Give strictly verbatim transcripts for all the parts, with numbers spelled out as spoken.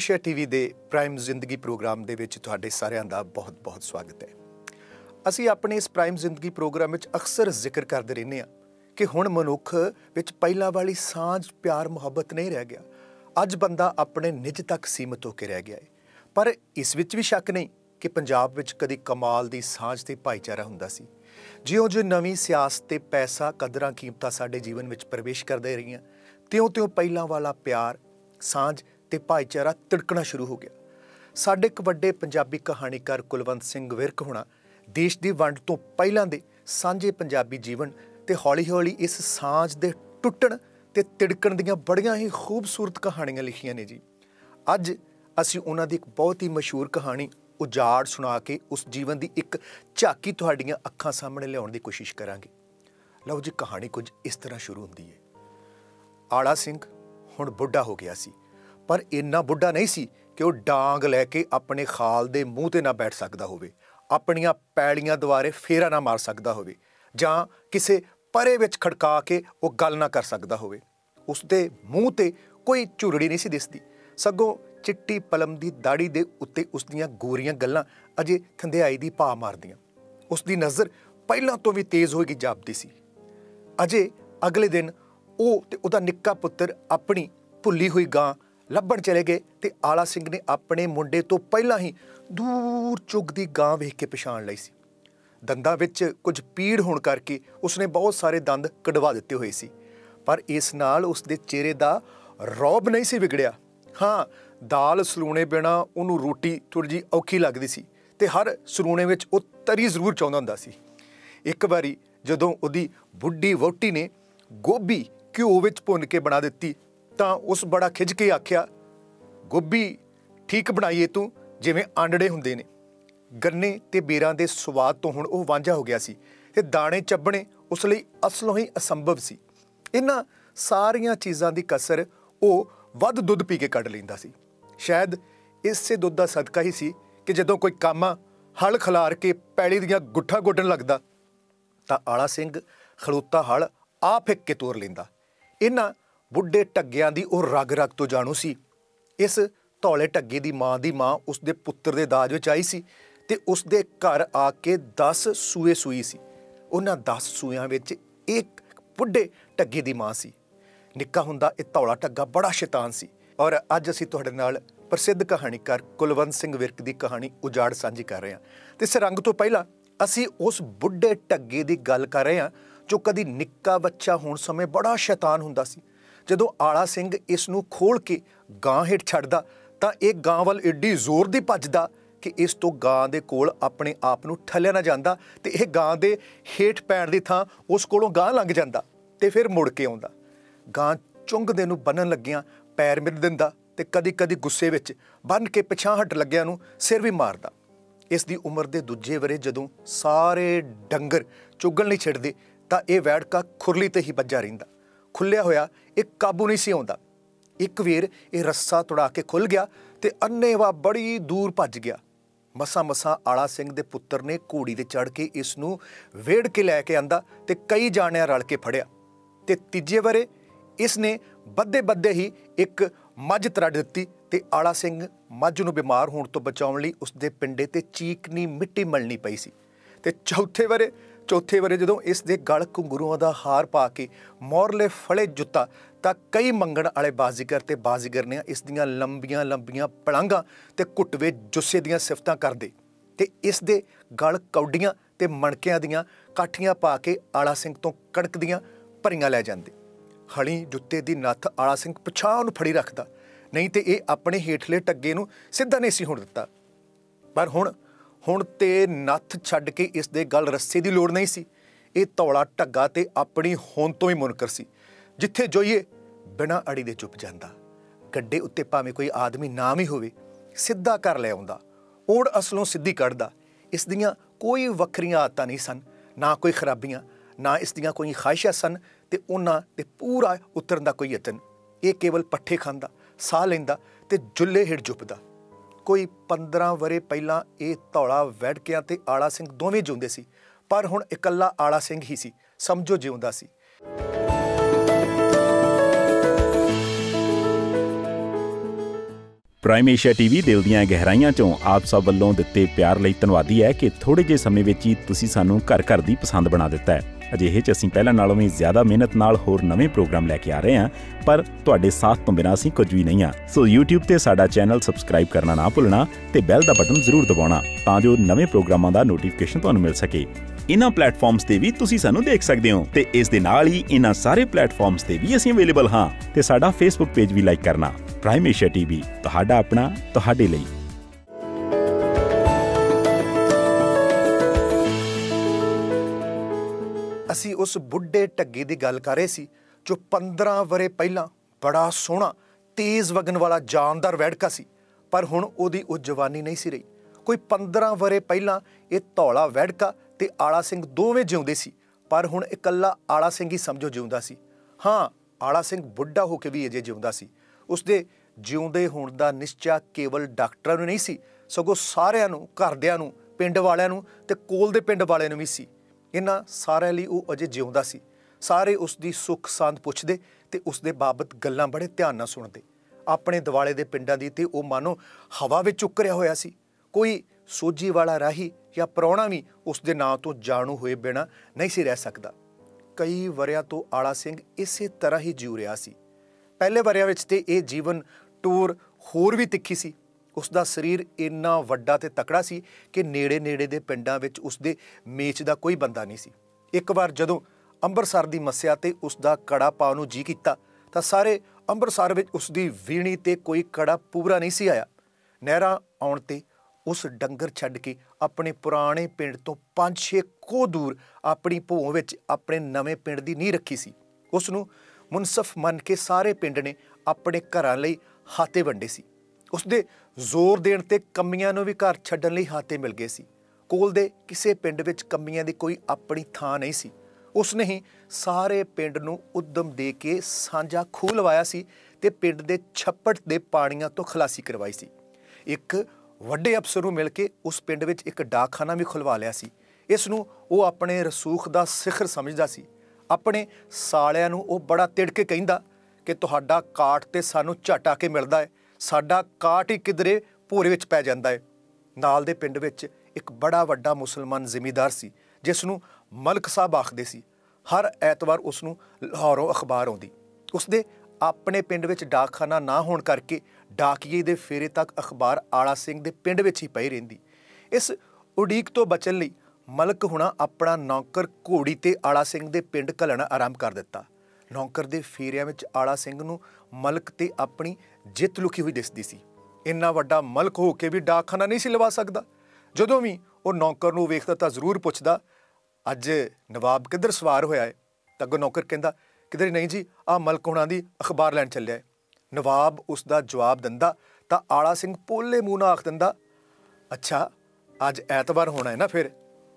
Asia TV के prime जिंदगी programme दे विच तुहाडे सारिआं दा बहुत बहुत स्वागत है। असीं अपने इस प्राइम जिंदगी प्रोग्राम विच अक्सर जिक्र करते रहने आ कि हुण मनुख विच पहिलां वाली सांझ प्यार मुहब्बत नहीं रह गया। अज बंदा अपने निज तक सीमित होकर रह गया है। पर इस विच भी शक नहीं कि पंजाब विच कदी कमाल दी सांझ ते भाईचारा हुंदा सी। जिउं जिउं नवीं सियासत ते पैसा कदरां कीमतां साडे जीवन विच प्रवेश करदे रहियां, त्यों त्यों पहिलां वाला प्यार, सांझ ते भाईचारा तिड़कना शुरू हो गया। साडे एक वड्डे पंजाबी कहानीकार कुलवंत सिंह विरक होना देश की वंड तो पहिलां दे सांझे पंजाबी जीवन ते हौली हौली इस सांझ दे टुटण ते तिड़कण दीआं बड़ियां ही खूबसूरत कहानियां लिखियां ने जी। अज असीं उन्हां दी एक बहुत ही मशहूर कहानी उजाड़ सुना के उस जीवन की एक झाकी तुहाडीआं अखां सामने लियाउण दी कोशिश करांगे। लओ जी, कहानी कुछ इस तरह शुरू हुंदी है। आला सिंह हुण बुढ़ा हो गया सी, पर इन्ना बुढ़ा नहीं सी कि वह डांग लैके अपने खाल दे मूँह ते ना बैठ सकदा होवे, अपनियां पैलियां दुआरे फेरा ना मार सकदा होवे, जां किसे परे विच खड़का के वह गल ना कर सकदा होवे। उसदे मूँह ते कोई झुरड़ी नहीं सी दिसदी, सगों चिट्टी पलम दी दाड़ी दे उत्ते उसदियां गोरियां गल्लां अजे थंधियाई दी भा मारदियां। उसदी नज़र पहिलां तो भी तेज़ होई जापदी सी। अजे अगले दिन ਉਹ ਤੇ ਉਹਦਾ ਨਿੱਕਾ ਪੁੱਤਰ ਆਪਣੀ ਭੁੱਲੀ ਹੋਈ ਗਾਂ ਲੱਭਣ ਚਲੇ ਗਏ ਤੇ ਆਲਾ ਸਿੰਘ ਨੇ ਆਪਣੇ ਮੁੰਡੇ ਤੋਂ ਪਹਿਲਾਂ ਹੀ ਦੂਰ ਚੁਗਦੀ ਗਾਂ ਵੇਖ ਕੇ ਪਛਾਣ ਲਈ ਸੀ। ਦੰਦਾਂ ਵਿੱਚ ਕੁਝ ਪੀੜ ਹੋਣ ਕਰਕੇ ਉਸਨੇ ਬਹੁਤ ਸਾਰੇ ਦੰਦ ਕਢਵਾ ਦਿੱਤੇ ਹੋਏ ਸੀ, ਪਰ ਇਸ ਨਾਲ ਉਸਦੇ ਚਿਹਰੇ ਦਾ ਰੌਬ ਨਹੀਂ ਸੀ ਵਿਗੜਿਆ। ਹਾਂ, ਦਾਲ ਸਲੂਣੇ ਬਿਨਾਂ ਉਹਨੂੰ ਰੋਟੀ ਥੋੜ੍ਹੀ ਜਿਹੀ ਔਖੀ ਲੱਗਦੀ ਸੀ ਤੇ ਹਰ ਸਲੂਣੇ ਵਿੱਚ ਉਹ ਤਰੀ ਜ਼ਰੂਰ ਚਾਹੁੰਦਾ ਹੁੰਦਾ ਸੀ। ਇੱਕ ਵਾਰੀ ਜਦੋਂ ਉਹਦੀ ਬੁੱਢੀ ਵਹੁਟੀ ਨੇ ਗੋਭੀ ਘਿਓ ਵਿੱਚ ਭੁੰਨ ਕੇ ਬਣਾ ਦਿੱਤੀ ਤਾਂ ਉਸ ਬੜਾ ਖਿੱਝ ਕੇ ਆਖਿਆ, ਗੋਭੀ ਠੀਕ ਬਣਾਈਏ ਤੂੰ, ਜਿਵੇਂ ਆਂਡੜੇ ਹੁੰਦੇ ਨੇ। ਗੰਨੇ ਤੇ ਬੇਰਾਂ ਦੇ ਸਵਾਦ ਤੋਂ ਹੁਣ ਉਹ ਵਾਂਝਾ ਹੋ ਗਿਆ ਸੀ ਤੇ ਦਾਣੇ ਚੱਬਣੇ ਉਸ ਲਈ ਅਸਲੋਂ ਹੀ ਅਸੰਭਵ ਸੀ। ਇਹਨਾਂ ਸਾਰੀਆਂ ਚੀਜ਼ਾਂ ਦੀ ਕਸਰ ਉਹ ਵੱਧ ਦੁੱਧ ਪੀ ਕੇ ਕੱਢ ਲੈਂਦਾ ਸੀ। ਸ਼ਾਇਦ ਇਸੇ ਦੁੱਧ ਦਾ ਸਦਕਾ ਹੀ ਸੀ ਕਿ ਜਦੋਂ ਕੋਈ ਕਾਮਾ ਹਲ ਖਿਲਾਰ ਕੇ ਪੈਲੀ ਦੀਆਂ ਗੁੱਠਾਂ ਗੋਡਣ ਲੱਗਦਾ ਤਾਂ ਆਲਾ ਸਿੰਘ ਖਲੋਤਾ ਹਲ ਆ ਫਿੱਕ ਕੇ ਤੋਰ ਲੈਂਦਾ। ਇਹਨਾਂ ਬੁੱਢੇ ਢੱਗਿਆਂ ਦੀ ਉਹ ਰਗ ਰਗ ਤੋਂ ਜਾਣੂ ਸੀ। ਇਸ ਧੌਲੇ ਢੱਗੇ ਦੀ ਮਾਂ ਦੀ ਮਾਂ ਉਸਦੇ ਪੁੱਤਰ ਦੇ ਦਾਜ ਵਿੱਚ ਆਈ ਸੀ ਤੇ ਉਸਦੇ ਘਰ ਆ ਕੇ ਦਸ ਸੂਏ ਸੂਈ ਸੀ। ਉਹਨਾਂ ਦਸ ਸੂਇਆਂ ਵਿੱਚ ਇੱਕ ਬੁੱਢੇ ਢੱਗੇ ਦੀ ਮਾਂ ਸੀ। ਨਿੱਕਾ ਹੁੰਦਾ ਇਹ ਧੌਲਾ ਢੱਗਾ ਬੜਾ ਸ਼ੈਤਾਨ ਸੀ। ਔਰ ਅੱਜ ਅਸੀਂ ਤੁਹਾਡੇ ਨਾਲ ਪ੍ਰਸਿੱਧ ਕਹਾਣੀਕਾਰ ਕੁਲਵੰਤ ਸਿੰਘ ਵਿਰਕ ਦੀ ਕਹਾਣੀ ਉਜਾੜ ਸਾਂਝੀ ਕਰ ਰਹੇ ਹਾਂ। ਤੇ ਇਸ ਰੰਗ ਤੋਂ ਪਹਿਲਾਂ ਅਸੀਂ ਉਸ ਬੁੱਢੇ ਢੱਗੇ ਦੀ ਗੱਲ ਕਰ ਰਹੇ ਹਾਂ ਜੋ ਕਦੀ ਨਿੱਕਾ ਬੱਚਾ ਹੋਣ ਸਮੇਂ ਬੜਾ ਸ਼ੈਤਾਨ ਹੁੰਦਾ ਸੀ। ਜਦੋਂ ਆਲਾ ਸਿੰਘ ਇਸ ਨੂੰ ਖੋਲ ਕੇ ਗਾਂ ਹੇਠ ਛੱਡਦਾ ਤਾਂ ਇਹ ਗਾਂ ਵੱਲ ਏਡੀ ਜ਼ੋਰ ਦੀ ਭੱਜਦਾ ਕਿ ਇਸ ਤੋਂ ਗਾਂ ਦੇ ਕੋਲ ਆਪਣੇ ਆਪ ਨੂੰ ਠੱਲਿਆ ਨਾ ਜਾਂਦਾ ਤੇ ਇਹ ਗਾਂ ਦੇ ਹੇਠ ਪੈਣ ਦੀ ਥਾਂ ਉਸ ਕੋਲੋਂ ਗਾਂ ਲੰਘ ਜਾਂਦਾ ਤੇ ਫਿਰ ਮੁੜ ਕੇ ਆਉਂਦਾ। ਗਾਂ ਚੁੰਗਦੇ ਨੂੰ ਬੰਨਣ ਲੱਗਿਆਂ ਪੈਰ ਮਿਰ ਦਿੰਦਾ ਤੇ ਕਦੀ ਕਦੀ ਗੁੱਸੇ ਵਿੱਚ ਬੰਨ ਕੇ ਪਿਛਾਂਹ ਹਟ ਲੱਗਿਆਂ ਨੂੰ ਸਿਰ ਵੀ ਮਾਰਦਾ। ਇਸ ਦੀ ਉਮਰ ਦੇ ਦੂਜੇ ਵਰੇ ਜਦੋਂ ਸਾਰੇ ਡੰਗਰ ਚੁੱਗਣ ਨਹੀਂ ਛੱਡਦੇ ਤਾਂ ਇਹ ਵੈੜਕਾ ਖੁਰਲੀ ਤੇ ਹੀ ਵੱਜਾ ਰਹਿੰਦਾ। ਖੁੱਲਿਆ ਹੋਇਆ ਇਹ ਕਾਬੂ ਨਹੀਂ ਸੀ ਆਉਂਦਾ। ਇੱਕ ਵੇਰ ਇਹ ਰੱਸਾ ਤੁੜਾ ਕੇ ਖੁੱਲ੍ਹ ਗਿਆ ਤੇ ਅੰਨ੍ਹੇਵਾਹ ਬੜੀ ਦੂਰ ਭੱਜ ਗਿਆ। ਮਸਾਂ ਮਸਾਂ ਆਲਾ ਸਿੰਘ ਦੇ ਪੁੱਤਰ ਨੇ ਘੋੜੀ 'ਤੇ ਚੜ੍ਹ ਕੇ ਇਸ ਨੂੰ ਵੇੜ ਕੇ ਲੈ ਕੇ ਆਂਦਾ ਤੇ ਕਈ ਜਾਣਿਆਂ ਰਲ ਕੇ ਫੜਿਆ ਤੇ ਤੀਜੇ ਵਰੇ ਇਸ ਨੇ ਬੱਧੇ ਬੱਧੇ ਹੀ ਇੱਕ ਮੱਝ ਤਰੜ ਦਿੱਤੀ ਤੇ ਆਲਾ ਸਿੰਘ ਮੱਝ ਨੂੰ ਬਿਮਾਰ ਹੋਣ ਤੋਂ ਬਚਾਉਣ ਲਈ ਉਸਦੇ ਪਿੰਡੇ 'ਤੇ ਚੀਕਣੀ ਮਿੱਟੀ ਮਲਣੀ ਪਈ ਸੀ। ਤੇ ਚੌਥੇ ਵਰੇ ਚੌਥੇ ਵਰੇ ਜਦੋਂ ਇਸ ਦੇ ਗਲ ਘੁੰਗਰੂਆਂ ਦਾ ਹਾਰ ਪਾ ਕੇ ਮੋਰਲੇ ਫੜੇ ਜੁੱਤਾ ਤਾਂ ਕਈ ਮੰਗਣ ਵਾਲੇ ਬਾਜ਼ੀਗਰ ਤੇ ਬਾਜ਼ੀਗਰ ਨੇ ਇਸ ਦੀਆਂ ਲੰਬੀਆਂ ਲੰਬੀਆਂ ਪਲਾਂਘਾਂ ਤੇ ਘੁੱਟਵੇ ਜੁੱਸੇ ਦੀਆਂ ਸਿਫਤਾਂ ਕਰਦੇ ਤੇ ਇਸ ਦੇ ਗਲ ਕੌਡੀਆਂ ਤੇ ਮਣਕਿਆਂ ਦੀਆਂ ਕਾਠੀਆਂ ਪਾ ਕੇ ਆਲਾ ਸਿੰਘ ਤੋਂ ਕਣਕਦੀਆਂ ਭਰੀਆਂ ਲੈ ਜਾਂਦੇ। ਹਲੀ ਜੁੱਤੇ ਦੀ ਨੱਥ ਆਲਾ ਸਿੰਘ ਪਿਛਾਂਹ ਨੂੰ ਫੜੀ ਰੱਖਦਾ, ਨਹੀਂ ਤੇ ਇਹ ਆਪਣੇ ਹੇਠਲੇ ਟੱਗੇ ਨੂੰ ਸਿੱਧਾ ਨਹੀਂ ਸੀ ਹੋਣ ਦਿੱਤਾ। ਪਰ ਹੁਣ ਹੁਣ ਤੇ ਨੱਥ ਛੱਡ ਕੇ ਇਸ ਦੇ ਗਲ ਰੱਸੇ ਦੀ ਲੋੜ ਨਹੀਂ ਸੀ। ਇਹ ਧੌਲਾ ਢੱਗਾ ਤੇ ਆਪਣੀ ਹੋਂਦ ਤੋਂ ਹੀ ਮੁਨਕਰ ਸੀ। ਜਿੱਥੇ ਜੋਈਏ ਬਿਨਾਂ ਅੜੀ ਦੇ ਚੁੱਪ ਜਾਂਦਾ। ਗੱਡੇ ਉੱਤੇ ਭਾਵੇਂ ਕੋਈ ਆਦਮੀ ਨਾ ਵੀ ਹੋਵੇ ਸਿੱਧਾ ਕਰ ਲੈ ਆਉਂਦਾ, ਓੜ ਅਸਲੋਂ ਸਿੱਧੀ ਕੱਢਦਾ। ਇਸ ਦੀਆਂ ਕੋਈ ਵੱਖਰੀਆਂ ਆਦਤਾਂ ਨਹੀਂ ਸਨ, ਨਾ ਕੋਈ ਖਰਾਬੀਆਂ, ਨਾ ਇਸ ਦੀਆਂ ਕੋਈ ਖਾਹਿਸ਼ਾਂ ਸਨ ਤੇ ਉਹਨਾਂ 'ਤੇ ਪੂਰਾ ਉਤਰਨ ਦਾ ਕੋਈ ਯਤਨ। ਇਹ ਕੇਵਲ ਪੱਠੇ ਖਾਂਦਾ, ਸਾਹ ਲੈਂਦਾ ਤੇ ਜੁੱਲੇ ਹੇਠ ਜੁਪਦਾ। ਕੋਈ ਪੰਦਰਾਂ ਵਰੇ ਪਹਿਲਾਂ ਇਹ ਧੌਲਾ ਵੈੜਕਿਆਂ ਤੇ ਆਲਾ ਸਿੰਘ ਦੋਵੇਂ ਜਿਉਂਦੇ ਸੀ, ਪਰ ਹੁਣ ਇਕੱਲਾ ਆਲਾ ਸਿੰਘ ਹੀ ਸੀ, ਸਮਝੋ ਜਿਉਂਦਾ ਸੀ। ਪ੍ਰਾਈਮ ਏਸ਼ੀਆ ਟੀਵੀ ਦਿਲ ਦੀਆਂ ਗਹਿਰਾਈਆਂ ਚੋਂ ਆਪ ਸਭ ਵੱਲੋਂ ਦਿੱਤੇ ਪਿਆਰ ਲਈ ਧੰਨਵਾਦੀ ਹੈ ਕਿ ਥੋੜ੍ਹੇ ਜਿਹੇ ਸਮੇਂ ਵਿੱਚ ਹੀ ਤੁਸੀਂ ਸਾਨੂੰ ਘਰ ਘਰ ਦੀ ਪਸੰਦ ਬਣਾ ਦਿੱਤਾ ਹੈ। ਅਜਿਹੇ 'ਚ ਅਸੀਂ ਪਹਿਲਾਂ ਨਾਲੋਂ ਵੀ ਜ਼ਿਆਦਾ ਮਿਹਨਤ ਨਾਲ ਹੋਰ ਨਵੇਂ ਪ੍ਰੋਗਰਾਮ ਲੈ ਕੇ ਆ ਰਹੇ ਹਾਂ, ਪਰ ਤੁਹਾਡੇ ਸਾਥ ਤੋਂ ਬਿਨਾਂ ਅਸੀਂ ਕੁਝ ਵੀ ਨਹੀਂ ਹਾਂ। ਸੋ ਯੂਟਿਊਬ ਤੇ ਸਾਡਾ ਚੈਨਲ ਸਬਸਕ੍ਰਾਈਬ ਕਰਨਾ ਨਾ ਭੁੱਲਣਾ ਤੇ ਬੈਲ ਦਾ ਬਟਨ ਜ਼ਰੂਰ ਦਬਾਉਣਾ ਤਾਂ ਜੋ ਨਵੇਂ ਪ੍ਰੋਗਰਾਮਾਂ ਦਾ ਨੋਟੀਫਿਕੇਸ਼ਨ ਤੁਹਾਨੂੰ ਮਿਲ ਸਕੇ। ਇਨ੍ਹਾਂ ਪਲੇਟਫਾਰਮਸ ਤੇ ਵੀ ਤੁਸੀਂ ਸਾਨੂੰ ਦੇਖ ਸਕਦੇ ਹੋ ਤੇ ਇਸ ਦੇ ਨਾਲ ਹੀ ਇਨ੍ਹਾਂ ਸਾਰੇ ਪਲੇਟਫਾਰਮਸ ਤੇ ਵੀ ਅਸੀਂ ਅਵੇਲੇਬਲ ਹਾਂ ਤੇ ਸਾਡਾ ਫੇਸਬੁੱਕ ਪੇਜ ਵੀ ਲਾਈਕ ਕਰਨਾ। ਪ੍ਰਾਈਮ ਏਸ਼ੀਆ ਟੀਵੀ, ਤੁਹਾਡਾ ਆਪਣਾ, ਤੁਹਾਡੇ ਲਈ। ਅਸੀਂ ਉਸ ਬੁੱਢੇ ਢੱਗੇ ਦੀ ਗੱਲ ਕਰ ਰਹੇ ਸੀ ਜੋ ਪੰਦਰਾਂ ਵਰੇ ਪਹਿਲਾਂ ਬੜਾ ਸੋਹਣਾ ਤੇਜ਼ ਵਗਣ ਵਾਲਾ ਜਾਨਦਾਰ ਵੈੜਕਾ ਸੀ, ਪਰ ਹੁਣ ਉਹਦੀ ਉਹ ਜਵਾਨੀ ਨਹੀਂ ਸੀ ਰਹੀ। ਕੋਈ ਪੰਦਰਾਂ ਵਰੇ ਪਹਿਲਾਂ ਇਹ ਧੌਲਾ ਵੈੜਕਾ ਤੇ ਆਲਾ ਸਿੰਘ ਦੋਵੇਂ ਜਿਉਂਦੇ ਸੀ, ਪਰ ਹੁਣ ਇਕੱਲਾ ਆਲਾ ਸਿੰਘ ਹੀ ਸਮਝੋ ਜਿਉਂਦਾ ਸੀ। ਹਾਂ, ਆਲਾ ਸਿੰਘ ਬੁੱਢਾ ਹੋ ਕੇ ਵੀ ਅਜੇ ਜਿਉਂਦਾ ਸੀ। ਉਸਦੇ ਜਿਉਂਦੇ ਹੋਣ ਦਾ ਨਿਸ਼ਚਾ ਕੇਵਲ ਡਾਕਟਰਾਂ ਨੂੰ ਨਹੀਂ ਸੀ, ਸਗੋਂ ਸਾਰਿਆਂ ਨੂੰ, ਘਰਦਿਆਂ ਨੂੰ, ਪਿੰਡ ਵਾਲਿਆਂ ਨੂੰ ਤੇ ਕੋਲ ਦੇ ਪਿੰਡ ਵਾਲਿਆਂ ਨੂੰ ਵੀ ਸੀ। ਇਹਨਾਂ ਸਾਰਿਆਂ ਲਈ ਉਹ ਅਜੇ ਜਿਉਂਦਾ ਸੀ। ਸਾਰੇ ਉਸਦੀ ਸੁੱਖ ਸਾਂਦ ਪੁੱਛਦੇ ਤੇ ਉਸਦੇ ਬਾਬਤ ਗੱਲਾਂ ਬੜੇ ਧਿਆਨ ਨਾਲ ਸੁਣਦੇ। ਆਪਣੇ ਦਿਵਾਲੇ ਦੇ ਪਿੰਡਾਂ ਦੀ ਤੇ ਉਹ ਮਾਨੋ ਹਵਾ ਵਿੱਚ ਉੱਕਰਿਆ ਹੋਇਆ ਸੀ। ਕੋਈ ਸੋਝੀ ਵਾਲਾ ਰਾਹੀ ਜਾਂ ਪ੍ਰਾਹੁਣਾ ਵੀ ਉਸਦੇ ਨਾਂ ਤੋਂ ਜਾਣੂ ਹੋਏ ਬਿਨਾਂ ਨਹੀਂ ਸੀ ਰਹਿ ਸਕਦਾ। ਕਈ ਵਰਿਆਂ ਤੋਂ ਆਲਾ ਸਿੰਘ ਇਸੇ ਤਰ੍ਹਾਂ ਹੀ ਜਿਉ ਰਿਹਾ ਸੀ। ਪਹਿਲੇ ਵਰਿਆਂ ਵਿੱਚ ਤੇ ਇਹ ਜੀਵਨ ਟੂਰ ਹੋਰ ਵੀ ਤਿੱਖੀ ਸੀ। ਉਸਦਾ ਸਰੀਰ ਇੰਨਾ ਵੱਡਾ ਤੇ ਤਕੜਾ ਸੀ ਕਿ ਨੇੜੇ ਨੇੜੇ ਦੇ ਪਿੰਡਾਂ ਵਿੱਚ ਉਸਦੇ ਮੇਚ ਦਾ ਕੋਈ ਬੰਦਾ ਨਹੀਂ ਸੀ। ਇੱਕ ਵਾਰ ਜਦੋਂ ਅੰਮ੍ਰਿਤਸਰ ਦੀ ਮੱਸਿਆ ਤੇ ਉਸਦਾ ਕੜਾ ਪਾਉਣ ਨੂੰ ਜੀ ਕੀਤਾ ਤਾਂ ਸਾਰੇ ਅੰਮ੍ਰਿਤਸਰ ਵਿੱਚ ਉਸਦੀ ਵੀਣੀ ਤੇ ਕੋਈ ਕੜਾ ਪੂਰਾ ਨਹੀਂ ਸੀ ਆਇਆ। ਨਹਿਰਾਂ ਆਉਣ ਤੇ ਉਸ ਡੰਗਰ ਛੱਡ ਕੇ ਆਪਣੇ ਪੁਰਾਣੇ ਪਿੰਡ ਤੋਂ ਪੰਜ ਛੇ ਕੋਹ ਦੂਰ ਆਪਣੀ ਭੋਂ ਵਿੱਚ ਆਪਣੇ ਨਵੇਂ ਪਿੰਡ ਦੀ ਨੀਂਹ ਰੱਖੀ ਸੀ। ਉਸ ਨੂੰ ਮੁਨਸਫ ਮੰਨ ਕੇ ਸਾਰੇ ਪਿੰਡ ਨੇ ਆਪਣੇ ਘਰਾਂ ਲਈ ਹਾਤੇ ਵੰਡੇ ਸੀ। ਉਸਦੇ ਜ਼ੋਰ ਦੇਣ ਤੇ ਕੰਮੀਆਂ ਨੂੰ ਵੀ ਘਰ ਛੱਡਣ ਲਈ ਹਾਤੇ ਮਿਲ ਗਏ ਸੀ। ਕੋਲ ਦੇ ਕਿਸੇ ਪਿੰਡ ਵਿੱਚ ਕੰਮੀਆਂ ਦੀ ਕੋਈ ਆਪਣੀ ਥਾਂ ਨਹੀਂ ਸੀ। ਉਸਨੇ ਹੀ ਸਾਰੇ ਪਿੰਡ ਨੂੰ ਉਦਮ ਦੇ ਕੇ ਸਾਂਝਾ ਖੂਹ ਲਵਾਇਆ ਸੀ ਤੇ ਪਿੰਡ ਦੇ ਛੱਪੜ ਦੇ ਪਾਣੀਆਂ ਤੋਂ ਖਲਾਸੀ ਕਰਵਾਈ ਸੀ। ਇੱਕ ਵੱਡੇ ਅਫਸਰ ਨੂੰ ਮਿਲ ਕੇ ਉਸ ਪਿੰਡ ਵਿੱਚ ਇੱਕ ਡਾਕਖਾਨਾ ਵੀ ਖੁਲਵਾ ਲਿਆ ਸੀ। ਇਸ ਨੂੰ ਉਹ ਆਪਣੇ ਰਸੂਖ ਦਾ ਸਿਖਰ ਸਮਝਦਾ ਸੀ। ਆਪਣੇ ਸਾਲਿਆਂ ਨੂੰ ਉਹ ਬੜਾ ਤਿੜ ਕੇ ਕਹਿੰਦਾ ਕਿ ਤੁਹਾਡਾ ਕਾਠ ਤੇ ਸਾਨੂੰ ਝੱਟ ਆ ਕੇ ਮਿਲਦਾ ਹੈ, ਸਾਡਾ ਕਾਠ ਹੀ ਕਿਧਰੇ ਭੋਰੇ ਵਿੱਚ ਪੈ ਜਾਂਦਾ ਹੈ। ਨਾਲ ਦੇ ਪਿੰਡ ਵਿੱਚ ਇੱਕ ਬੜਾ ਵੱਡਾ ਮੁਸਲਮਾਨ ਜ਼ਿਮੀਂਦਾਰ ਸੀ ਜਿਸ ਨੂੰ ਮਲਕ ਸਾਹਿਬ ਆਖਦੇ ਸੀ। ਹਰ ਐਤਵਾਰ ਉਸ ਨੂੰ ਲਾਹੌਰੋਂ ਅਖਬਾਰ ਆਉਂਦੀ। ਉਸਦੇ ਆਪਣੇ ਪਿੰਡ ਵਿੱਚ ਡਾਕਖਾਨਾ ਨਾ ਹੋਣ ਕਰਕੇ ਡਾਕੀਏ ਦੇ ਫੇਰੇ ਤੱਕ ਅਖਬਾਰ ਆਲਾ ਸਿੰਘ ਦੇ ਪਿੰਡ ਵਿੱਚ ਹੀ ਪਈ ਰਹਿੰਦੀ। ਇਸ ਉਡੀਕ ਤੋਂ ਬਚਣ ਲਈ ਮਲਕ ਹੁਣਾ ਆਪਣਾ ਨੌਕਰ ਘੋੜੀ ਤੇ ਆਲਾ ਸਿੰਘ ਦੇ ਪਿੰਡ ਘੱਲਣਾ ਆਰੰਭ ਕਰ ਦਿੱਤਾ। ਨੌਕਰ ਦੇ ਫੇਰਿਆਂ ਵਿੱਚ ਆਲਾ ਸਿੰਘ ਨੂੰ ਮਲਕ ਤੇ ਆਪਣੀ ਜਿੱਤ ਲੁਕੀ ਹੋਈ ਦਿਸਦੀ ਸੀ। ਇੰਨਾ ਵੱਡਾ ਮਲਕ ਹੋ ਕੇ ਵੀ ਡਾਕਖਾਨਾ ਨਹੀਂ ਸੀ ਲਵਾ ਸਕਦਾ। ਜਦੋਂ ਵੀ ਉਹ ਨੌਕਰ ਨੂੰ ਵੇਖਦਾ ਤਾਂ ਜ਼ਰੂਰ ਪੁੱਛਦਾ, ਅੱਜ ਨਵਾਬ ਕਿੱਧਰ ਸਵਾਰ ਹੋਇਆ ਹੈ? ਤਾਂ ਅੱਗੋਂ ਨੌਕਰ ਕਹਿੰਦਾ, ਕਿਧਰ ਨਹੀਂ ਜੀ, ਆਹ ਮਲਕ ਹੁਣਾਂ ਦੀ ਅਖਬਾਰ ਲੈਣ ਚੱਲਿਆ ਹੈ। ਨਵਾਬ ਉਸ ਦਾ ਜਵਾਬ ਦਿੰਦਾ ਤਾਂ ਆਲਾ ਸਿੰਘ ਪੋਲੇ ਮੂੰਹ ਨਾਲ ਆਖ ਦਿੰਦਾ, ਅੱਛਾ ਅੱਜ ਐਤਵਾਰ ਹੋਣਾ ਹੈ ਨਾ ਫਿਰ।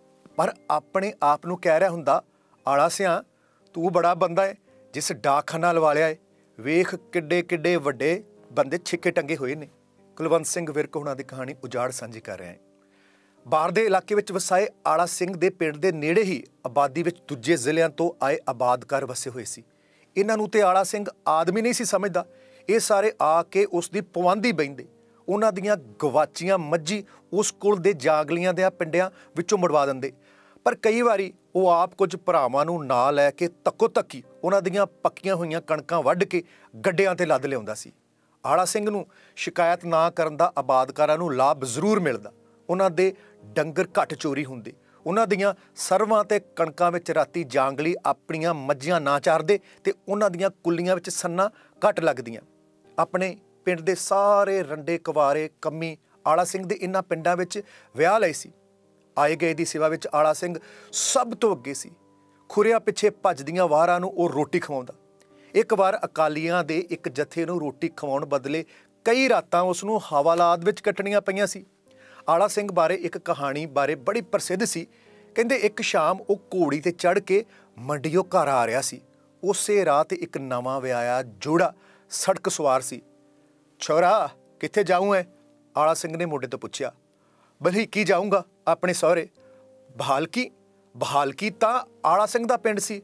ਪਰ ਆਪਣੇ ਆਪ ਨੂੰ ਕਹਿ ਰਿਹਾ ਹੁੰਦਾ, ਆਲਾ ਸਿਆਂ ਤੂੰ ਬੜਾ ਬੰਦਾ ਹੈ ਜਿਸ ਡਾਕਖਾਨਾ ਲਵਾ ਲਿਆ ਹੈ। ਵੇਖ ਕਿੱਡੇ ਕਿੱਡੇ ਵੱਡੇ ਬੰਦੇ ਛਿੱਕੇ ਟੰਗੇ ਹੋਏ ਨੇ। ਕੁਲਵੰਤ ਸਿੰਘ ਵਿਰਕ ਹੁਣਾਂ ਦੀ ਕਹਾਣੀ ਉਜਾੜ ਸਾਂਝੀ ਕਰ ਰਿਹਾ ਹੈ। ਬਾਹਰ ਦੇ ਇਲਾਕੇ ਵਿੱਚ ਵਸਾਏ ਆਲਾ ਸਿੰਘ ਦੇ ਪਿੰਡ ਦੇ ਨੇੜੇ ਹੀ ਆਬਾਦੀ ਵਿੱਚ ਦੂਜੇ ਜ਼ਿਲ੍ਹਿਆਂ ਤੋਂ ਆਏ ਆਬਾਦਕਾਰ ਵਸੇ ਹੋਏ ਸੀ। ਇਹਨਾਂ ਨੂੰ ਤੇ ਆਲਾ ਸਿੰਘ ਆਦਮੀ ਨਹੀਂ ਸੀ ਸਮਝਦਾ। ਇਹ ਸਾਰੇ ਆ ਕੇ ਉਸ ਦੀ ਪਵੰਦੀ ਬਹਿੰਦੇ। ਉਹਨਾਂ ਦੀਆਂ ਗਵਾਚੀਆਂ ਮੱਝੀ ਉਸ ਕੋਲ ਦੇ ਜਾਗਲੀਆਂ ਦੇ ਪਿੰਡਿਆਂ ਵਿੱਚੋਂ ਮੁੜਵਾ ਦਿੰਦੇ। ਪਰ ਕਈ ਵਾਰੀ ਉਹ ਆਪ ਕੁਝ ਭਰਾਵਾਂ ਨੂੰ ਨਾਲ ਲੈ ਕੇ ਤੱਕੋ ਤੱਕੀ ਉਹਨਾਂ ਦੀਆਂ ਪੱਕੀਆਂ ਹੋਈਆਂ ਕਣਕਾਂ ਵੱਢ ਕੇ ਗੱਡਿਆਂ 'ਤੇ ਲੱਦ ਲਿਆਉਂਦਾ ਸੀ। ਆਲਾ ਸਿੰਘ ਨੂੰ ਸ਼ਿਕਾਇਤ ਨਾ ਕਰਨ ਦਾ ਆਬਾਦਕਾਰਾਂ ਨੂੰ ਲਾਭ ਜ਼ਰੂਰ ਮਿਲਦਾ। ਉਹਨਾਂ ਦੇ ਡੰਗਰ ਘੱਟ ਚੋਰੀ ਹੁੰਦੇ। ਉਹਨਾਂ ਦੀਆਂ ਸਰਵਾਂ ਤੇ ਕਣਕਾਂ ਵਿੱਚ ਰਾਤੀ ਜਾਂਗਲੀ ਆਪਣੀਆਂ ਮੱਝੀਆਂ ਨਾ ਚਾਰਦੇ ਤੇ ਉਹਨਾਂ ਦੀਆਂ ਕੁੱਲੀਆਂ ਵਿੱਚ ਸੰਨਾਂ ਘੱਟ ਲੱਗਦੀਆਂ। ਆਪਣੇ ਪਿੰਡ ਦੇ ਸਾਰੇ ਰੰਡੇ ਕਵਾਰੇ ਕੰਮੀ ਆਲਾ ਸਿੰਘ ਦੇ ਇਹਨਾਂ ਪਿੰਡਾਂ ਵਿੱਚ ਵਿਆਹ ਲਏ ਸੀ। ਆਏ ਗਏ ਦੀ ਸੇਵਾ ਵਿੱਚ ਆਲਾ ਸਿੰਘ ਸਭ ਤੋਂ ਅੱਗੇ ਸੀ। ਖੁਰਿਆਂ ਪਿੱਛੇ ਭੱਜਦੀਆਂ ਵਾਰਾਂ ਨੂੰ ਉਹ ਰੋਟੀ ਖਵਾਉਂਦਾ। ਇੱਕ ਵਾਰ ਅਕਾਲੀਆਂ ਦੇ ਇੱਕ ਜਥੇ ਨੂੰ ਰੋਟੀ ਖਵਾਉਣ ਬਦਲੇ ਕਈ ਰਾਤਾਂ ਉਸ ਨੂੰ ਹਵਾਲਾਤ ਵਿੱਚ ਕੱਟਣੀਆਂ ਪਈਆਂ ਸੀ। ਆਲਾ ਸਿੰਘ ਬਾਰੇ ਇੱਕ ਕਹਾਣੀ ਬਾਰੇ ਬੜੀ ਪ੍ਰਸਿੱਧ ਸੀ। ਕਹਿੰਦੇ ਇੱਕ ਸ਼ਾਮ ਉਹ ਘੋੜੀ ਤੇ ਚੜ੍ਹ ਕੇ ਮੰਡੀਓ ਘਰ ਆ ਰਿਹਾ ਸੀ। ਉਸੇ ਰਾਤ ਇੱਕ ਨਵਾਂ ਵਿਆਹਿਆ ਜੋੜਾ ਸੜਕ ਸਵਾਰ ਸੀ। ਛੋਰਾ ਕਿੱਥੇ ਜਾਊਂ ਹੈ? ਆਲਾ ਸਿੰਘ ਨੇ ਮੋਢੇ ਤੋਂ ਪੁੱਛਿਆ। ਬਲਹੀਕੀ ਜਾਊਂਗਾ ਆਪਣੇ ਸਹੁਰੇ। ਬਹਾਲਕੀ? ਬਹਾਲਕੀ ਤਾਂ ਆਲਾ ਸਿੰਘ ਦਾ ਪਿੰਡ ਸੀ।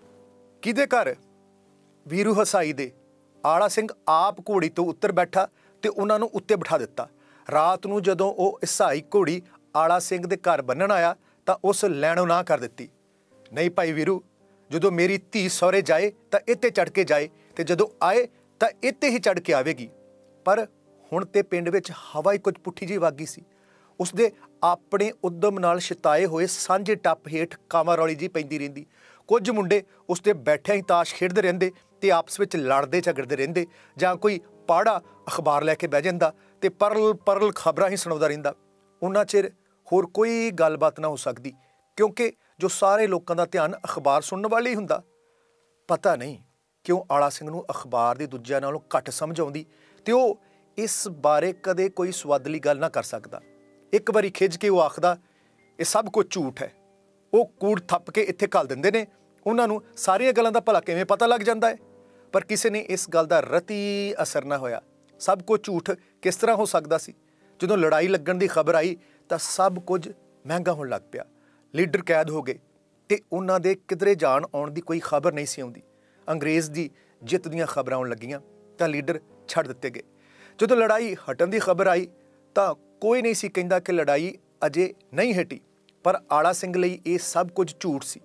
ਕਿਹਦੇ ਘਰ? ਵੀਰੂ ਹਸਾਈ ਦੇ। ਆਲਾ ਸਿੰਘ ਆਪ ਘੋੜੀ ਤੋਂ ਉੱਤਰ ਬੈਠਾ ਤੇ ਉਹਨਾਂ ਨੂੰ ਉੱਤੇ ਬਿਠਾ ਦਿੱਤਾ। ਰਾਤ ਨੂੰ ਜਦੋਂ ਉਹ ਈਸਾਈ ਘੋੜੀ ਆਲਾ ਸਿੰਘ ਦੇ ਘਰ ਬੰਨਣ ਆਇਆ ਤਾਂ ਉਸ ਲੈਣੋਂ ਨਾ ਕਰ ਦਿੱਤੀ। ਨਹੀਂ ਭਾਈ ਵੀਰੂ, ਜਦੋਂ ਮੇਰੀ ਧੀ ਸਹੁਰੇ ਜਾਏ ਤਾਂ ਇੱਥੇ ਚੜ੍ਹ ਕੇ ਜਾਏ, ਤੇ ਜਦੋਂ ਆਏ ਤਾਂ ਇੱਥੇ ਹੀ ਚੜ੍ਹ ਕੇ ਆਵੇਗੀ। ਪਰ ਹੁਣ ਤੇ ਪਿੰਡ ਵਿੱਚ ਹਵਾ ਹੀ ਕੁਝ ਪੁੱਠੀ ਜਿਹੀ ਵਗ ਗਈ ਸੀ। ਉਸਦੇ ਆਪਣੇ ਉਦਮ ਨਾਲ ਛਿਤਾਏ ਹੋਏ ਸਾਂਝੇ ਟੱਪ ਹੇਠ ਕਾਵਾਂ-ਰੌਲੀ ਜਿਹੀ ਪੈਂਦੀ ਰਹਿੰਦੀ। ਕੁਝ ਮੁੰਡੇ ਉਸਦੇ ਬੈਠਿਆਂ ਹੀ ਤਾਸ਼ ਖੇਡਦੇ ਰਹਿੰਦੇ ਤੇ ਆਪਸ ਵਿੱਚ ਲੜਦੇ ਝਗੜਦੇ ਰਹਿੰਦੇ, ਜਾਂ ਕੋਈ ਪਾੜਾ ਅਖਬਾਰ ਲੈ ਕੇ ਬਹਿ ਜਾਂਦਾ ਤੇ ਪਰਲ ਪਰਲ ਖਬਰਾਂ ਹੀ ਸੁਣਾਉਂਦਾ ਰਹਿੰਦਾ। ਉਹਨਾਂ ਚਿਰ ਹੋਰ ਕੋਈ ਗੱਲਬਾਤ ਨਾ ਹੋ ਸਕਦੀ, ਕਿਉਂਕਿ ਜੋ ਸਾਰੇ ਲੋਕਾਂ ਦਾ ਧਿਆਨ ਅਖਬਾਰ ਸੁਣਨ ਵੱਲ ਹੀ ਹੁੰਦਾ। ਪਤਾ ਨਹੀਂ ਕਿਉਂ ਆਲਾ ਸਿੰਘ ਨੂੰ ਅਖਬਾਰ ਦੀ ਦੂਜਿਆਂ ਨਾਲੋਂ ਘੱਟ ਸਮਝ ਆਉਂਦੀ ਤੇ ਉਹ ਇਸ ਬਾਰੇ ਕਦੇ ਕੋਈ ਸਵਾਦਲੀ ਗੱਲ ਨਾ ਕਰ ਸਕਦਾ। ਇੱਕ ਵਾਰੀ ਖਿੱਝ ਕੇ ਉਹ ਆਖਦਾ, ਇਹ ਸਭ ਕੁਝ ਝੂਠ ਹੈ। ਉਹ ਕੂੜ ਥੱਪ ਕੇ ਇੱਥੇ ਘੱਲ ਦਿੰਦੇ ਨੇ, ਉਹਨਾਂ ਨੂੰ ਸਾਰੀਆਂ ਗੱਲਾਂ ਦਾ ਭਲਾ ਕਿਵੇਂ ਪਤਾ ਲੱਗ ਜਾਂਦਾ ਹੈ। ਪਰ ਕਿਸੇ ਨੇ ਇਸ ਗੱਲ ਦਾ ਰਤੀ ਅਸਰ ਨਾ ਹੋਇਆ। ਸਭ ਕੁਝ ਝੂਠ ਕਿਸ ਤਰ੍ਹਾਂ ਹੋ ਸਕਦਾ ਸੀ? ਜਦੋਂ ਲੜਾਈ ਲੱਗਣ ਦੀ ਖਬਰ ਆਈ ਤਾਂ ਸਭ ਕੁਝ ਮਹਿੰਗਾ ਹੋਣ ਲੱਗ ਪਿਆ। ਲੀਡਰ ਕੈਦ ਹੋ ਗਏ ਤੇ ਉਹਨਾਂ ਦੇ ਕਿਧਰੇ ਜਾਣ ਆਉਣ ਦੀ ਕੋਈ ਖਬਰ ਨਹੀਂ ਸੀ ਆਉਂਦੀ। ਅੰਗਰੇਜ਼ ਦੀ ਜਿੱਤ ਦੀਆਂ ਖਬਰਾਂ ਆਉਣ ਲੱਗੀਆਂ ਤਾਂ ਲੀਡਰ ਛੱਡ ਦਿੱਤੇ ਗਏ। ਜਦੋਂ ਲੜਾਈ ਹਟਣ ਦੀ ਖਬਰ ਆਈ ਤਾਂ ਕੋਈ ਨਹੀਂ ਸੀ ਕਹਿੰਦਾ ਕਿ ਲੜਾਈ ਅਜੇ ਨਹੀਂ ਹਟੀ। ਪਰ ਆਲਾ ਸਿੰਘ ਲਈ ਇਹ ਸਭ ਕੁਝ ਝੂਠ ਸੀ।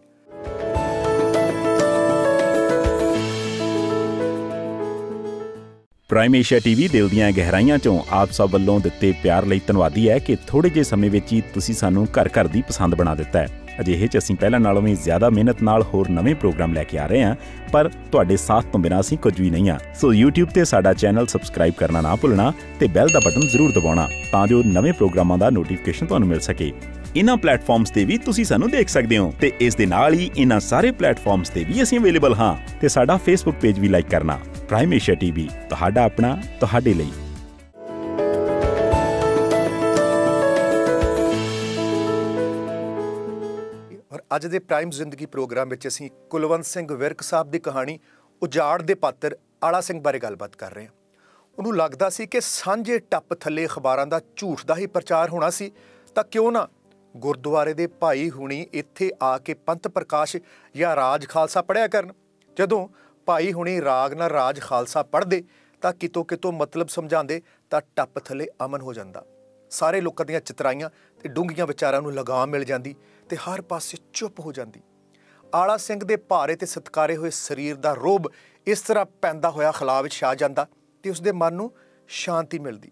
ਪ੍ਰਾਈਮ ਏਸ਼ੀਆ ਟੀਵੀ ਦਿਲ ਦੀਆਂ ਗਹਿਰਾਈਆਂ ਚੋਂ ਆਪ ਸਭ ਵੱਲੋਂ ਦਿੱਤੇ ਪਿਆਰ ਲਈ ਧੰਨਵਾਦੀ ਹੈ ਕਿ ਥੋੜ੍ਹੇ ਜਿਹੇ ਸਮੇਂ ਵਿੱਚ ਹੀ ਤੁਸੀਂ ਸਾਨੂੰ ਘਰ ਘਰ ਦੀ ਪਸੰਦ ਬਣਾ ਦਿੱਤਾ ਹੈ। ਅਜਿਹੇ 'ਚ ਅਸੀਂ ਪਹਿਲਾਂ ਨਾਲੋਂ ਵੀ ਜ਼ਿਆਦਾ ਮਿਹਨਤ ਨਾਲ ਹੋਰ ਨਵੇਂ ਪ੍ਰੋਗਰਾਮ ਲੈ ਕੇ ਆ ਰਹੇ ਹਾਂ, ਪਰ ਤੁਹਾਡੇ ਸਾਥ ਤੋਂ ਬਿਨਾਂ ਅਸੀਂ ਕੁਝ ਵੀ ਨਹੀਂ ਹਾਂ। ਸੋ YouTube ਤੇ ਸਾਡਾ ਚੈਨਲ ਸਬਸਕ੍ਰਾਈਬ ਕਰਨਾ ਨਾ ਭੁੱਲਣਾ ਤੇ ਬੈਲ ਦਾ ਬਟਨ ਜ਼ਰੂਰ ਦਬਾਉਣਾ ਤਾਂ ਜੋ ਨਵੇਂ ਪ੍ਰੋਗਰਾਮਾਂ ਦਾ ਨੋਟੀਫਿਕੇਸ਼ਨ ਤੁਹਾਨੂੰ ਮਿਲ ਸਕੇ। ਇਹਨਾਂ ਪਲੇਟਫਾਰਮਸ ਤੇ ਵੀ ਤੁਸੀਂ ਸਾਨੂੰ ਦੇਖ ਸਕਦੇ ਹੋ ਤੇ ਇਸ ਦੇ ਨਾਲ ਹੀ ਇਹਨਾਂ ਸਾਰੇ ਪਲੇਟਫਾਰਮਸ ਤੇ ਵੀ ਅਸੀਂ ਅਵੇਲੇਬਲ ਹਾਂ। ਤੇ ਸਾਡਾ ਫੇਸਬੁੱਕ ਪੇਜ ਵੀ ਲਾਈਕ ਕਰਨਾ। ਪ੍ਰਾਈਮ ਏਸ਼ੀਆ ਟੀਵੀ, ਤੁਹਾਡਾ ਆਪਣਾ, ਤੁਹਾਡੇ ਲਈ। ਔਰ ਅੱਜ ਦੇ ਪ੍ਰਾਈਮ ਜ਼ਿੰਦਗੀ ਪ੍ਰੋਗਰਾਮ ਵਿੱਚ ਅਸੀਂ ਕੁਲਵੰਤ ਸਿੰਘ ਵਿਰਕ ਸਾਹਿਬ ਦੀ ਕਹਾਣੀ ਉਜਾੜ ਦੇ ਪਾਤਰ ਆਲਾ ਸਿੰਘ ਬਾਰੇ ਗੱਲਬਾਤ ਕਰ ਰਹੇ ਹਾਂ। ਉਹਨੂੰ ਲੱਗਦਾ ਸੀ ਕਿ ਸਾਂਝੇ ਟੱਪ ਥੱਲੇ ਅਖਬਾਰਾਂ ਦਾ ਝੂਠ ਦਾ ਹੀ ਪ੍ਰਚਾਰ ਹੋਣਾ ਸੀ, ਤਾਂ ਕਿਉਂ ਨਾ ਗੁਰਦੁਆਰੇ ਦੇ ਭਾਈ ਹੁਣੀ ਇੱਥੇ ਆ ਕੇ ਪੰਥ ਪ੍ਰਕਾਸ਼ ਜਾਂ ਰਾਜ ਖਾਲਸਾ ਪੜ੍ਹਿਆ ਕਰਨ। ਜਦੋਂ ਭਾਈ ਹੁਣੀ ਰਾਗ ਨਾਲ ਰਾਜ ਖਾਲਸਾ ਪੜ੍ਹਦੇ ਤਾਂ ਕਿਤੋਂ ਕਿਤੋਂ ਮਤਲਬ ਸਮਝਾਉਂਦੇ ਤਾਂ ਟੱਪ ਥੱਲੇ ਅਮਨ ਹੋ ਜਾਂਦਾ। ਸਾਰੇ ਲੋਕਾਂ ਦੀਆਂ ਚਿਤਰਾਈਆਂ ਤੇ ਡੂੰਘੀਆਂ ਵਿਚਾਰਾਂ ਨੂੰ ਲਗਾਮ ਮਿਲ ਜਾਂਦੀ ਤੇ ਹਰ ਪਾਸੇ ਚੁੱਪ ਹੋ ਜਾਂਦੀ। ਆਲਾ ਸਿੰਘ ਦੇ ਭਾਰੇ ਤੇ ਸਤਕਾਰੇ ਹੋਏ ਸਰੀਰ ਦਾ ਰੋਬ ਇਸ ਤਰ੍ਹਾਂ ਪੈਂਦਾ ਹੋਇਆ ਖਲਾ ਵਿੱਚ ਛਾ ਜਾਂਦਾ ਤੇ ਉਸਦੇ ਮਨ ਨੂੰ ਸ਼ਾਂਤੀ ਮਿਲਦੀ।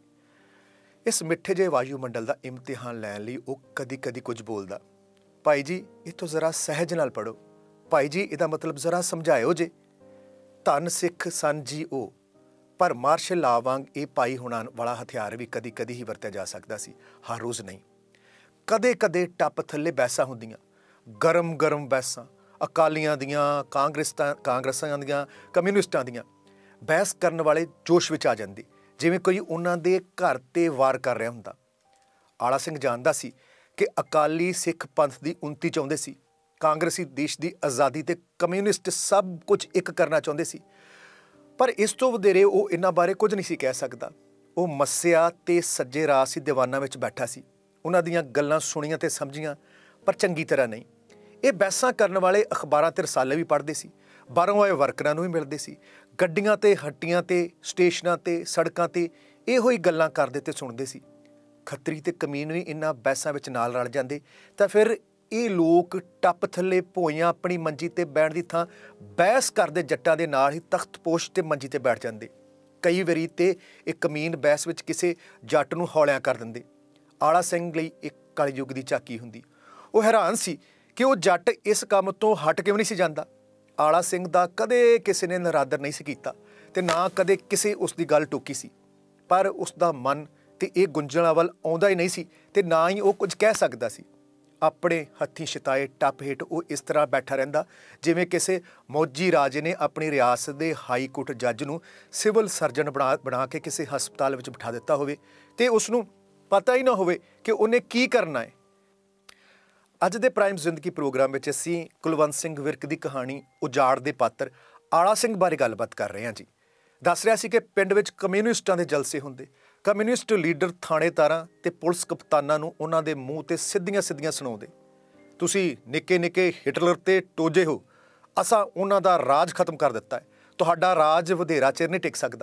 ਇਸ ਮਿੱਠੇ ਜਿਹੇ ਵਾਯੂਮੰਡਲ ਦਾ ਇਮਤਿਹਾਨ ਲੈਣ ਲਈ ਉਹ ਕਦੀ ਕਦੀ ਕੁਝ ਬੋਲਦਾ। ਭਾਈ ਜੀ, ਇੱਥੋਂ ਜ਼ਰਾ ਸਹਿਜ ਨਾਲ ਪੜ੍ਹੋ। ਭਾਈ ਜੀ, ਇਹਦਾ ਮਤਲਬ ਜ਼ਰਾ ਸਮਝਾਇਓ ਜੇ। ਧੰਨ ਸਿੱਖ ਸਨ ਜੀ ਉਹ, ਪਰ ਮਾਰਸ਼ਲ ਲਾ ਵਾਂਗ ਇਹ ਭਾਈ ਹੁਣਾਂ ਵਾਲਾ ਹਥਿਆਰ ਵੀ ਕਦੀ ਕਦੀ ਹੀ ਵਰਤਿਆ ਜਾ ਸਕਦਾ ਸੀ, ਹਰ ਰੋਜ਼ ਨਹੀਂ। ਕਦੇ ਕਦੇ ਟੱਪ ਥੱਲੇ ਬਹਿਸਾਂ ਹੁੰਦੀਆਂ, ਗਰਮ ਗਰਮ ਬਹਿਸਾਂ, ਅਕਾਲੀਆਂ ਦੀਆਂ, ਕਾਂਗਰਸਾਂ ਕਾਂਗਰਸਾਂ ਦੀਆਂ, ਕਮਿਊਨਿਸਟਾਂ ਦੀਆਂ। ਬਹਿਸ ਕਰਨ ਵਾਲੇ ਜੋਸ਼ ਵਿੱਚ ਆ ਜਾਂਦੇ, ਜਿਵੇਂ ਕੋਈ ਉਹਨਾਂ ਦੇ ਘਰ 'ਤੇ ਵਾਰ ਕਰ ਰਿਹਾ ਹੁੰਦਾ। ਆਲਾ ਸਿੰਘ ਜਾਣਦਾ ਸੀ ਕਿ ਅਕਾਲੀ ਸਿੱਖ ਪੰਥ ਦੀ ਉੱਨਤੀ ਚਾਹੁੰਦੇ ਸੀ, ਕਾਂਗਰਸੀ ਦੇਸ਼ ਦੀ ਆਜ਼ਾਦੀ ਤੇ ਕਮਿਊਨਿਸਟ ਸਭ ਕੁਝ ਇੱਕ ਕਰਨਾ ਚਾਹੁੰਦੇ ਸੀ। ਪਰ ਇਸ ਤੋਂ ਵਧੇਰੇ ਉਹ ਇਹਨਾਂ ਬਾਰੇ ਕੁਝ ਨਹੀਂ ਸੀ ਕਹਿ ਸਕਦਾ। ਉਹ ਮੱਸਿਆ ਤੇ ਸੱਜੇ ਰਾਸੀ ਦੀਵਾਨਾਂ ਵਿੱਚ ਬੈਠਾ ਸੀ। ਉਹਨਾਂ ਦੀਆਂ ਗੱਲਾਂ ਸੁਣੀਆਂ ਤੇ ਸਮਝੀਆਂ, ਪਰ ਚੰਗੀ ਤਰ੍ਹਾਂ ਨਹੀਂ। ਇਹ ਬਹਿਸਾਂ ਕਰਨ ਵਾਲੇ ਅਖਬਾਰਾਂ ਤੇ ਰਸਾਲੇ ਵੀ ਪੜ੍ਹਦੇ ਸੀ, ਬਾਹਰੋਂ ਆਏ ਵਰਕਰਾਂ ਨੂੰ ਵੀ ਮਿਲਦੇ ਸੀ। ਗੱਡੀਆਂ ਤੇ ਹੱਟੀਆਂ ਤੇ ਸਟੇਸ਼ਨਾਂ ਤੇ ਸੜਕਾਂ ਤੇ ਇਹੋ ਹੀ ਗੱਲਾਂ ਕਰਦੇ ਤੇ ਸੁਣਦੇ ਸੀ। ਖੱਤਰੀ ਤੇ ਕਮੀਨ ਵੀ ਇਹਨਾਂ ਬਹਿਸਾਂ ਵਿੱਚ ਨਾਲ ਰਲ ਜਾਂਦੇ ਤਾਂ ਫਿਰ ਇਹ ਲੋਕ ਟੱਪ ਥੱਲੇ ਭੋਇਆਂ ਆਪਣੀ ਮੰਜੀ ਤੇ ਬੈਠਣ ਦੀ ਥਾਂ ਬਹਿਸ ਕਰਦੇ ਜੱਟਾਂ ਦੇ ਨਾਲ ਹੀ ਤਖਤਪੋਸ਼ ਤੇ ਮੰਜੀ ਤੇ ਬੈਠ ਜਾਂਦੇ। ਕਈ ਵਾਰੀ ਤੇ ਇਹ ਕਮੀਨ ਬਹਿਸ ਵਿੱਚ ਕਿਸੇ ਜੱਟ ਨੂੰ ਹੌਲਿਆਂ ਕਰ ਦਿੰਦੇ। ਆਲਾ ਸਿੰਘ ਲਈ ਇੱਕ ਕਲਯੁੱਗ ਦੀ ਝਾਕੀ ਹੁੰਦੀ। ਉਹ ਹੈਰਾਨ ਸੀ ਕਿ ਉਹ ਜੱਟ ਇਸ ਕੰਮ ਤੋਂ ਹਟ ਕਿਉਂ ਨਹੀਂ ਸੀ ਜਾਂਦਾ। ਆਲਾ ਸਿੰਘ ਦਾ ਕਦੇ ਕਿਸੇ ਨੇ ਨਰਾਦਰ ਨਹੀਂ ਸੀ ਕੀਤਾ ਤੇ ਨਾ ਕਦੇ ਕਿਸੇ ਉਸ ਦੀ ਗੱਲ ਟੋਕੀ ਸੀ। ਪਰ ਉਸ ਦਾ ਮਨ ਤੇ ਇਹ ਗੁੰਝਲਾਂ ਵੱਲ ਆਉਂਦਾ ਹੀ ਨਹੀਂ ਸੀ ਤੇ ਨਾ ਹੀ ਉਹ ਕੁਝ ਕਹਿ ਸਕਦਾ ਸੀ। ਆਪਣੇ ਹੱਥੀਂ ਛਿਤਾਏ ਟੱਪ ਹੇਠ ਉਹ ਇਸ ਤਰ੍ਹਾਂ ਬੈਠਾ ਰਹਿੰਦਾ ਜਿਵੇਂ ਕਿਸੇ ਮੌਜੀ ਰਾਜੇ ਨੇ ਆਪਣੀ ਰਿਆਸਤ ਦੇ ਹਾਈ ਕੋਰਟ ਜੱਜ ਨੂੰ ਸਿਵਲ ਸਰਜਨ ਬਣਾ ਬਣਾ ਕੇ ਕਿਸੇ ਹਸਪਤਾਲ ਵਿੱਚ ਬਿਠਾ ਦਿੱਤਾ ਹੋਵੇ ਤੇ ਉਸ ਨੂੰ ਪਤਾ ਹੀ ਨਾ ਹੋਵੇ ਕਿ ਉਹਨੇ ਕੀ ਕਰਨਾ ਹੈ। ਅੱਜ ਦੇ ਪ੍ਰਾਈਮ ਜ਼ਿੰਦਗੀ ਪ੍ਰੋਗਰਾਮ ਵਿੱਚ ਅਸੀਂ ਕੁਲਵੰਤ ਸਿੰਘ ਵਿਰਕ ਦੀ ਕਹਾਣੀ ਉਜਾੜ ਦੇ ਪਾਤਰ ਆਲਾ ਸਿੰਘ ਬਾਰੇ ਗੱਲਬਾਤ ਕਰ ਰਹੇ ਹਾਂ ਜੀ। ਦੱਸ ਰਿਹਾ ਸੀ ਕਿ ਪਿੰਡ ਵਿੱਚ ਕਮਿਊਨਿਸਟਾਂ ਦੇ ਜਲਸੇ ਹੁੰਦੇ। ਕਮਿਊਨਿਸਟ ਲੀਡਰ ਥਾਣੇਦਾਰਾਂ ਤੇ ਪੁਲਿਸ ਕਪਤਾਨਾਂ ਨੂੰ ਉਹਨਾਂ ਦੇ ਮੂੰਹ ਤੇ ਸਿੱਧੀਆਂ ਸਿੱਧੀਆਂ ਸੁਣਾਉਂਦੇ, ਤੁਸੀਂ ਨਿੱਕੇ ਨਿੱਕੇ ਹਿਟਲਰ ਤੇ ਟੋਜੇ ਹੋ, ਅਸਾਂ ਉਹਨਾਂ ਦਾ ਰਾਜ ਖਤਮ ਕਰ ਦਿੱਤਾ ਹੈ, ਤੁਹਾਡਾ ਰਾਜ ਵਧੇਰਾ ਚਿਰ ਨਹੀਂ ਟਿਕ ਸਕਦਾ।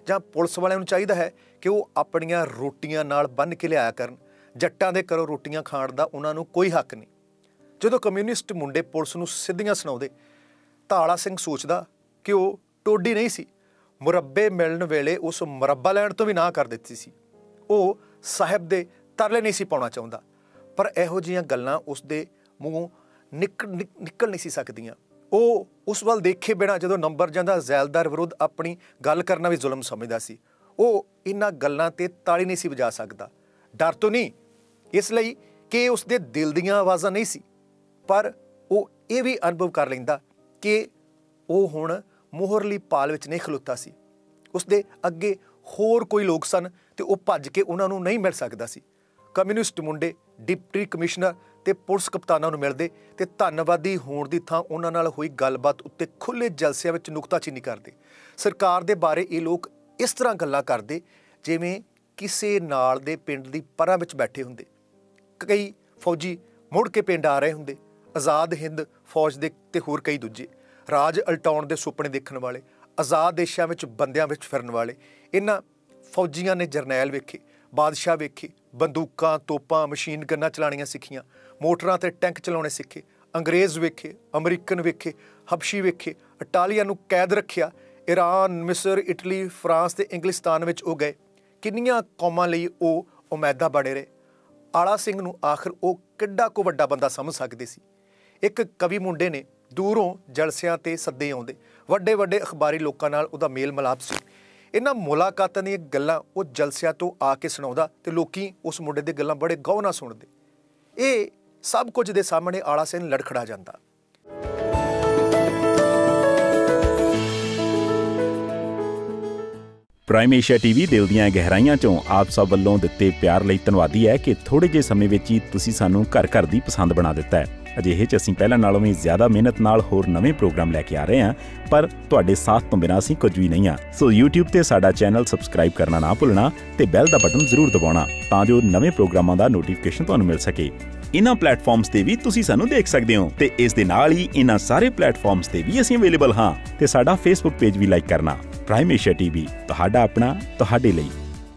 ਜਾਂ ਪੁਲਿਸ ਵਾਲਿਆਂ ਨੂੰ ਚਾਹੀਦਾ ਹੈ ਕਿ ਉਹ ਆਪਣੀਆਂ ਰੋਟੀਆਂ ਨਾਲ ਬੰਨ੍ਹ ਕੇ ਲਿਆਇਆ ਕਰਨ। ਜੱਟਾਂ ਦੇ ਘਰੋਂ ਰੋਟੀਆਂ ਖਾਣ ਦਾ ਉਹਨਾਂ ਨੂੰ ਕੋਈ ਹੱਕ ਨਹੀਂ। ਜਦੋਂ ਕਮਿਊਨਿਸਟ ਮੁੰਡੇ ਪੁਲਿਸ ਨੂੰ ਸਿੱਧੀਆਂ ਸੁਣਾਉਂਦੇ ਤਾਂ ਆਲਾ ਸਿੰਘ ਸੋਚਦਾ ਕਿ ਉਹ ਟੋਡੀ ਨਹੀਂ ਸੀ। ਮੁਰੱਬੇ ਮਿਲਣ ਵੇਲੇ ਉਸ ਮੁਰੱਬਾ ਲੈਣ ਤੋਂ ਵੀ ਨਾਂਹ ਕਰ ਦਿੱਤੀ ਸੀ। ਉਹ ਸਾਹਿਬ ਦੇ ਤਰਲੇ ਨਹੀਂ ਸੀ ਪਾਉਣਾ ਚਾਹੁੰਦਾ, ਪਰ ਇਹੋ ਜਿਹੀਆਂ ਗੱਲਾਂ ਉਸ ਦੇ ਮੂੰਹੋਂ ਨਿਕਲ ਨਿਕਲ ਨਹੀਂ ਸੀ ਸਕਦੀਆਂ। ਉਹ ਉਸ ਵੱਲ ਦੇਖੇ ਬਿਨਾਂ ਜਦੋਂ ਨੰਬਰ ਜਾਂਦਾ ਜ਼ੈਲਦਾਰ ਵਿਰੁੱਧ ਆਪਣੀ ਗੱਲ ਕਰਨਾ ਵੀ ਜ਼ੁਲਮ ਸਮਝਦਾ ਸੀ। ਉਹ ਇਹਨਾਂ ਗੱਲਾਂ 'ਤੇ ਤਾੜੀ ਨਹੀਂ ਸੀ ਵਜਾ ਸਕਦਾ। ਡਰ ਤੋਂ ਨਹੀਂ, ਇਸ ਲਈ ਕਿ ਉਸ ਦੇ ਦਿਲ ਦੀਆਂ ਆਵਾਜ਼ਾਂ ਨਹੀਂ ਸੀ, ਪਰ ਉਹ ਇਹ ਵੀ ਅਨੁਭਵ ਕਰ ਲੈਂਦਾ ਕਿ ਉਹ ਹੁਣ ਮੋਹਰਲੀ ਪਾਲ ਵਿੱਚ ਨਹੀਂ ਖਲੋਤਾ ਸੀ। ਉਸ ਦੇ ਅੱਗੇ ਹੋਰ ਕੋਈ ਲੋਕ ਸਨ ਅਤੇ ਉਹ ਭੱਜ ਕੇ ਉਹਨਾਂ ਨੂੰ ਨਹੀਂ ਮਿਲ ਸਕਦਾ ਸੀ। ਕਮਿਊਨਿਸਟ ਮੁੰਡੇ ਡਿਪਟੀ ਕਮਿਸ਼ਨਰ ਅਤੇ ਪੁਲਿਸ ਕਪਤਾਨਾਂ ਨੂੰ ਮਿਲਦੇ ਅਤੇ ਧੰਨਵਾਦੀ ਹੋਣ ਦੀ ਥਾਂ ਉਹਨਾਂ ਨਾਲ ਹੋਈ ਗੱਲਬਾਤ ਉੱਤੇ ਖੁੱਲ੍ਹੇ ਜਲਸਿਆਂ ਵਿੱਚ ਨੁਕਤਾਚੀਨੀ ਕਰਦੇ। ਸਰਕਾਰ ਦੇ ਬਾਰੇ ਇਹ ਲੋਕ ਇਸ ਤਰ੍ਹਾਂ ਗੱਲਾਂ ਕਰਦੇ ਜਿਵੇਂ ਕਿਸੇ ਨਾਲ ਦੇ ਪਿੰਡ ਦੀ ਪਰਾਂ ਵਿੱਚ ਬੈਠੇ ਹੁੰਦੇ। ਕਈ ਫੌਜੀ ਮੁੜ ਕੇ ਪਿੰਡ ਆ ਰਹੇ ਹੁੰਦੇ, ਆਜ਼ਾਦ ਹਿੰਦ ਫੌਜ ਦੇ ਅਤੇ ਹੋਰ ਕਈ ਦੂਜੇ ਰਾਜ ਉਲਟਾਉਣ ਦੇ ਸੁਪਨੇ ਦੇਖਣ ਵਾਲੇ, ਆਜ਼ਾਦ ਦੇਸ਼ਾਂ ਵਿੱਚ ਬੰਦਿਆਂ ਵਿੱਚ ਫਿਰਨ ਵਾਲੇ। ਇਹਨਾਂ ਫੌਜੀਆਂ ਨੇ ਜਰਨੈਲ ਵੇਖੇ, ਬਾਦਸ਼ਾਹ ਵੇਖੇ, ਬੰਦੂਕਾਂ, ਤੋਪਾਂ, ਮਸ਼ੀਨ ਗੰਨਾਂ ਚਲਾਉਣੀਆਂ ਸਿੱਖੀਆਂ, ਮੋਟਰਾਂ ਅਤੇ ਟੈਂਕ ਚਲਾਉਣੇ ਸਿੱਖੇ। ਅੰਗਰੇਜ਼ ਵੇਖੇ, ਅਮਰੀਕਨ ਵੇਖੇ, ਹਬਸ਼ੀ ਵੇਖੇ, ਇਟਾਲੀਆ ਨੂੰ ਕੈਦ ਰੱਖਿਆ। ਈਰਾਨ, ਮਿਸਰ, ਇਟਲੀ, ਫਰਾਂਸ ਅਤੇ ਇੰਗਲਿਸਤਾਨ ਵਿੱਚ ਉਹ ਗਏ। ਕਿੰਨੀਆਂ ਕੌਮਾਂ ਲਈ ਉਹ ਉਮੈਦਾਂ ਬਣੇ ਰਹੇ। ਆਲਾ ਸਿੰਘ ਨੂੰ ਆਖਰ ਉਹ ਕਿੱਡਾ ਕੁ ਵੱਡਾ ਬੰਦਾ ਸਮਝ ਸਕਦੇ ਸੀ। ਇੱਕ ਕਵੀ ਮੁੰਡੇ ਨੇ ਦੂਰੋਂ ਜਲਸਿਆਂ 'ਤੇ ਸੱਦੇ ਆਉਂਦੇ। ਵੱਡੇ ਵੱਡੇ ਅਖਬਾਰੀ ਲੋਕਾਂ ਨਾਲ ਉਹਦਾ ਮੇਲ ਮਿਲਾਪ ਸੀ। ਇਹਨਾਂ ਮੁਲਾਕਾਤਾਂ ਦੀਆਂ ਗੱਲਾਂ ਉਹ ਜਲਸਿਆਂ ਤੋਂ ਆ ਕੇ ਸੁਣਾਉਂਦਾ ਅਤੇ ਲੋਕੀ ਉਸ ਮੁੰਡੇ ਦੀਆਂ ਗੱਲਾਂ ਬੜੇ ਗੌਰ ਨਾਲ ਸੁਣਦੇ। ਇਹ ਸਭ ਕੁਝ ਦੇ ਸਾਹਮਣੇ ਆਲਾ ਸਿੰਘ ਲੜਖੜਾ ਜਾਂਦਾ। ਪ੍ਰਾਈਮ ਏਸ਼ੀਆ ਟੀਵੀ ਦਿਲ ਦੀਆਂ ਗਹਿਰਾਈਆਂ 'ਚੋਂ ਆਪ ਸਭ ਵੱਲੋਂ ਦਿੱਤੇ ਪਿਆਰ ਲਈ ਧੰਨਵਾਦੀ ਹੈ ਕਿ ਥੋੜ੍ਹੇ ਜਿਹੇ ਸਮੇਂ ਵਿੱਚ ਹੀ ਤੁਸੀਂ ਸਾਨੂੰ ਘਰ ਘਰ ਦੀ ਪਸੰਦ ਬਣਾ ਦਿੱਤਾ ਹੈ। ਅਜਿਹੇ 'ਚ ਅਸੀਂ ਪਹਿਲਾਂ ਨਾਲੋਂ ਵੀ ਜ਼ਿਆਦਾ ਮਿਹਨਤ ਨਾਲ ਹੋਰ ਨਵੇਂ ਪ੍ਰੋਗਰਾਮ ਲੈ ਕੇ ਆ ਰਹੇ ਹਾਂ, ਪਰ ਤੁਹਾਡੇ ਸਾਥ ਤੋਂ ਬਿਨਾਂ ਅਸੀਂ ਕੁਝ ਵੀ ਨਹੀਂ ਹਾਂ। ਸੋ YouTube ਤੇ ਸਾਡਾ ਚੈਨਲ ਸਬਸਕ੍ਰਾਈਬ ਕਰਨਾ ਨਾ ਭੁੱਲਣਾ ਤੇ ਬੈਲ ਦਾ ਬਟਨ ਜ਼ਰੂਰ ਦਬਾਉਣਾ ਤਾਂ ਜੋ ਨਵੇਂ ਪ੍ਰੋਗਰਾਮਾਂ ਦਾ ਨੋਟੀਫਿਕੇਸ਼ਨ ਤੁਹਾਨੂੰ ਮਿਲ ਸਕੇ। ਇਹਨਾਂ ਪਲੇਟਫਾਰਮਸ ਤੇ ਵੀ ਤੁਸੀਂ ਸਾਨੂੰ ਦੇਖ ਸਕਦੇ ਹੋ ਤੇ ਇਸ ਦੇ ਨਾਲ ਹੀ ਇਹਨਾਂ ਸਾਰੇ ਪਲੇਟਫਾਰਮਸ ਤੇ ਵੀ ਅਸੀਂ ਅਵੇਲੇਬਲ ਹਾਂ ਤੇ ਸਾਡਾ ਫੇਸਬੁੱਕ ਪੇਜ ਵੀ ਲਾਈਕ ਕਰਨਾ। ਪ੍ਰਾਈਮ ਏਸ਼ੀਆ ਟੀਵੀ, ਤੁਹਾਡਾ ਆਪਣਾ, ਤੁਹਾਡੇ ਲਈ।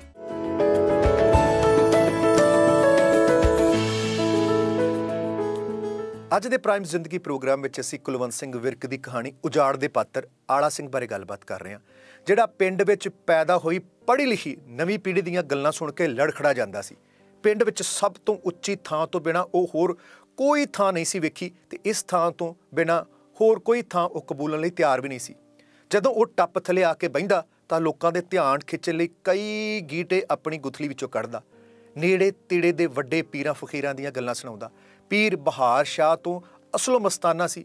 ਅੱਜ ਦੇ ਪ੍ਰਾਈਮ ਜ਼ਿੰਦਗੀ ਪ੍ਰੋਗਰਾਮ ਵਿੱਚ ਅਸੀਂ ਕੁਲਵੰਤ ਸਿੰਘ ਵਿਰਕ ਦੀ ਕਹਾਣੀ ਉਜਾੜ ਦੇ ਪਾਤਰ ਆਲਾ ਸਿੰਘ ਬਾਰੇ ਗੱਲਬਾਤ ਕਰ ਰਹੇ ਹਾਂ, ਜਿਹੜਾ ਪਿੰਡ ਵਿੱਚ ਪੈਦਾ ਹੋਈ ਪੜ੍ਹੀ ਲਿਖੀ ਨਵੀਂ ਪੀੜ੍ਹੀ ਦੀਆਂ ਗੱਲਾਂ ਸੁਣ ਕੇ ਲੜਖੜਾ ਜਾਂਦਾ ਸੀ। ਪਿੰਡ ਵਿੱਚ ਸਭ ਤੋਂ ਉੱਚੀ ਥਾਂ ਤੋਂ ਬਿਨਾਂ ਉਹ ਹੋਰ ਕੋਈ ਥਾਂ ਨਹੀਂ ਸੀ ਵੇਖੀ ਅਤੇ ਇਸ ਥਾਂ ਤੋਂ ਬਿਨਾਂ ਹੋਰ ਕੋਈ ਥਾਂ ਉਹ ਕਬੂਲਣ ਲਈ ਤਿਆਰ ਵੀ ਨਹੀਂ ਸੀ। ਜਦੋਂ ਉਹ ਟੱਪ ਥੱਲੇ ਆ ਕੇ ਬਹਿੰਦਾ ਤਾਂ ਲੋਕਾਂ ਦੇ ਧਿਆਨ ਖਿੱਚਣ ਲਈ ਕਈ ਗੀਟੇ ਆਪਣੀ ਗੁਥਲੀ ਵਿੱਚੋਂ ਕੱਢਦਾ। ਨੇੜੇ ਤੇੜੇ ਦੇ ਵੱਡੇ ਪੀਰਾਂ ਫਕੀਰਾਂ ਦੀਆਂ ਗੱਲਾਂ ਸੁਣਾਉਂਦਾ। ਪੀਰ ਬਹਾਰ ਸ਼ਾਹ ਤੋਂ ਅਸਲੋਂ ਮਸਤਾਨਾ ਸੀ।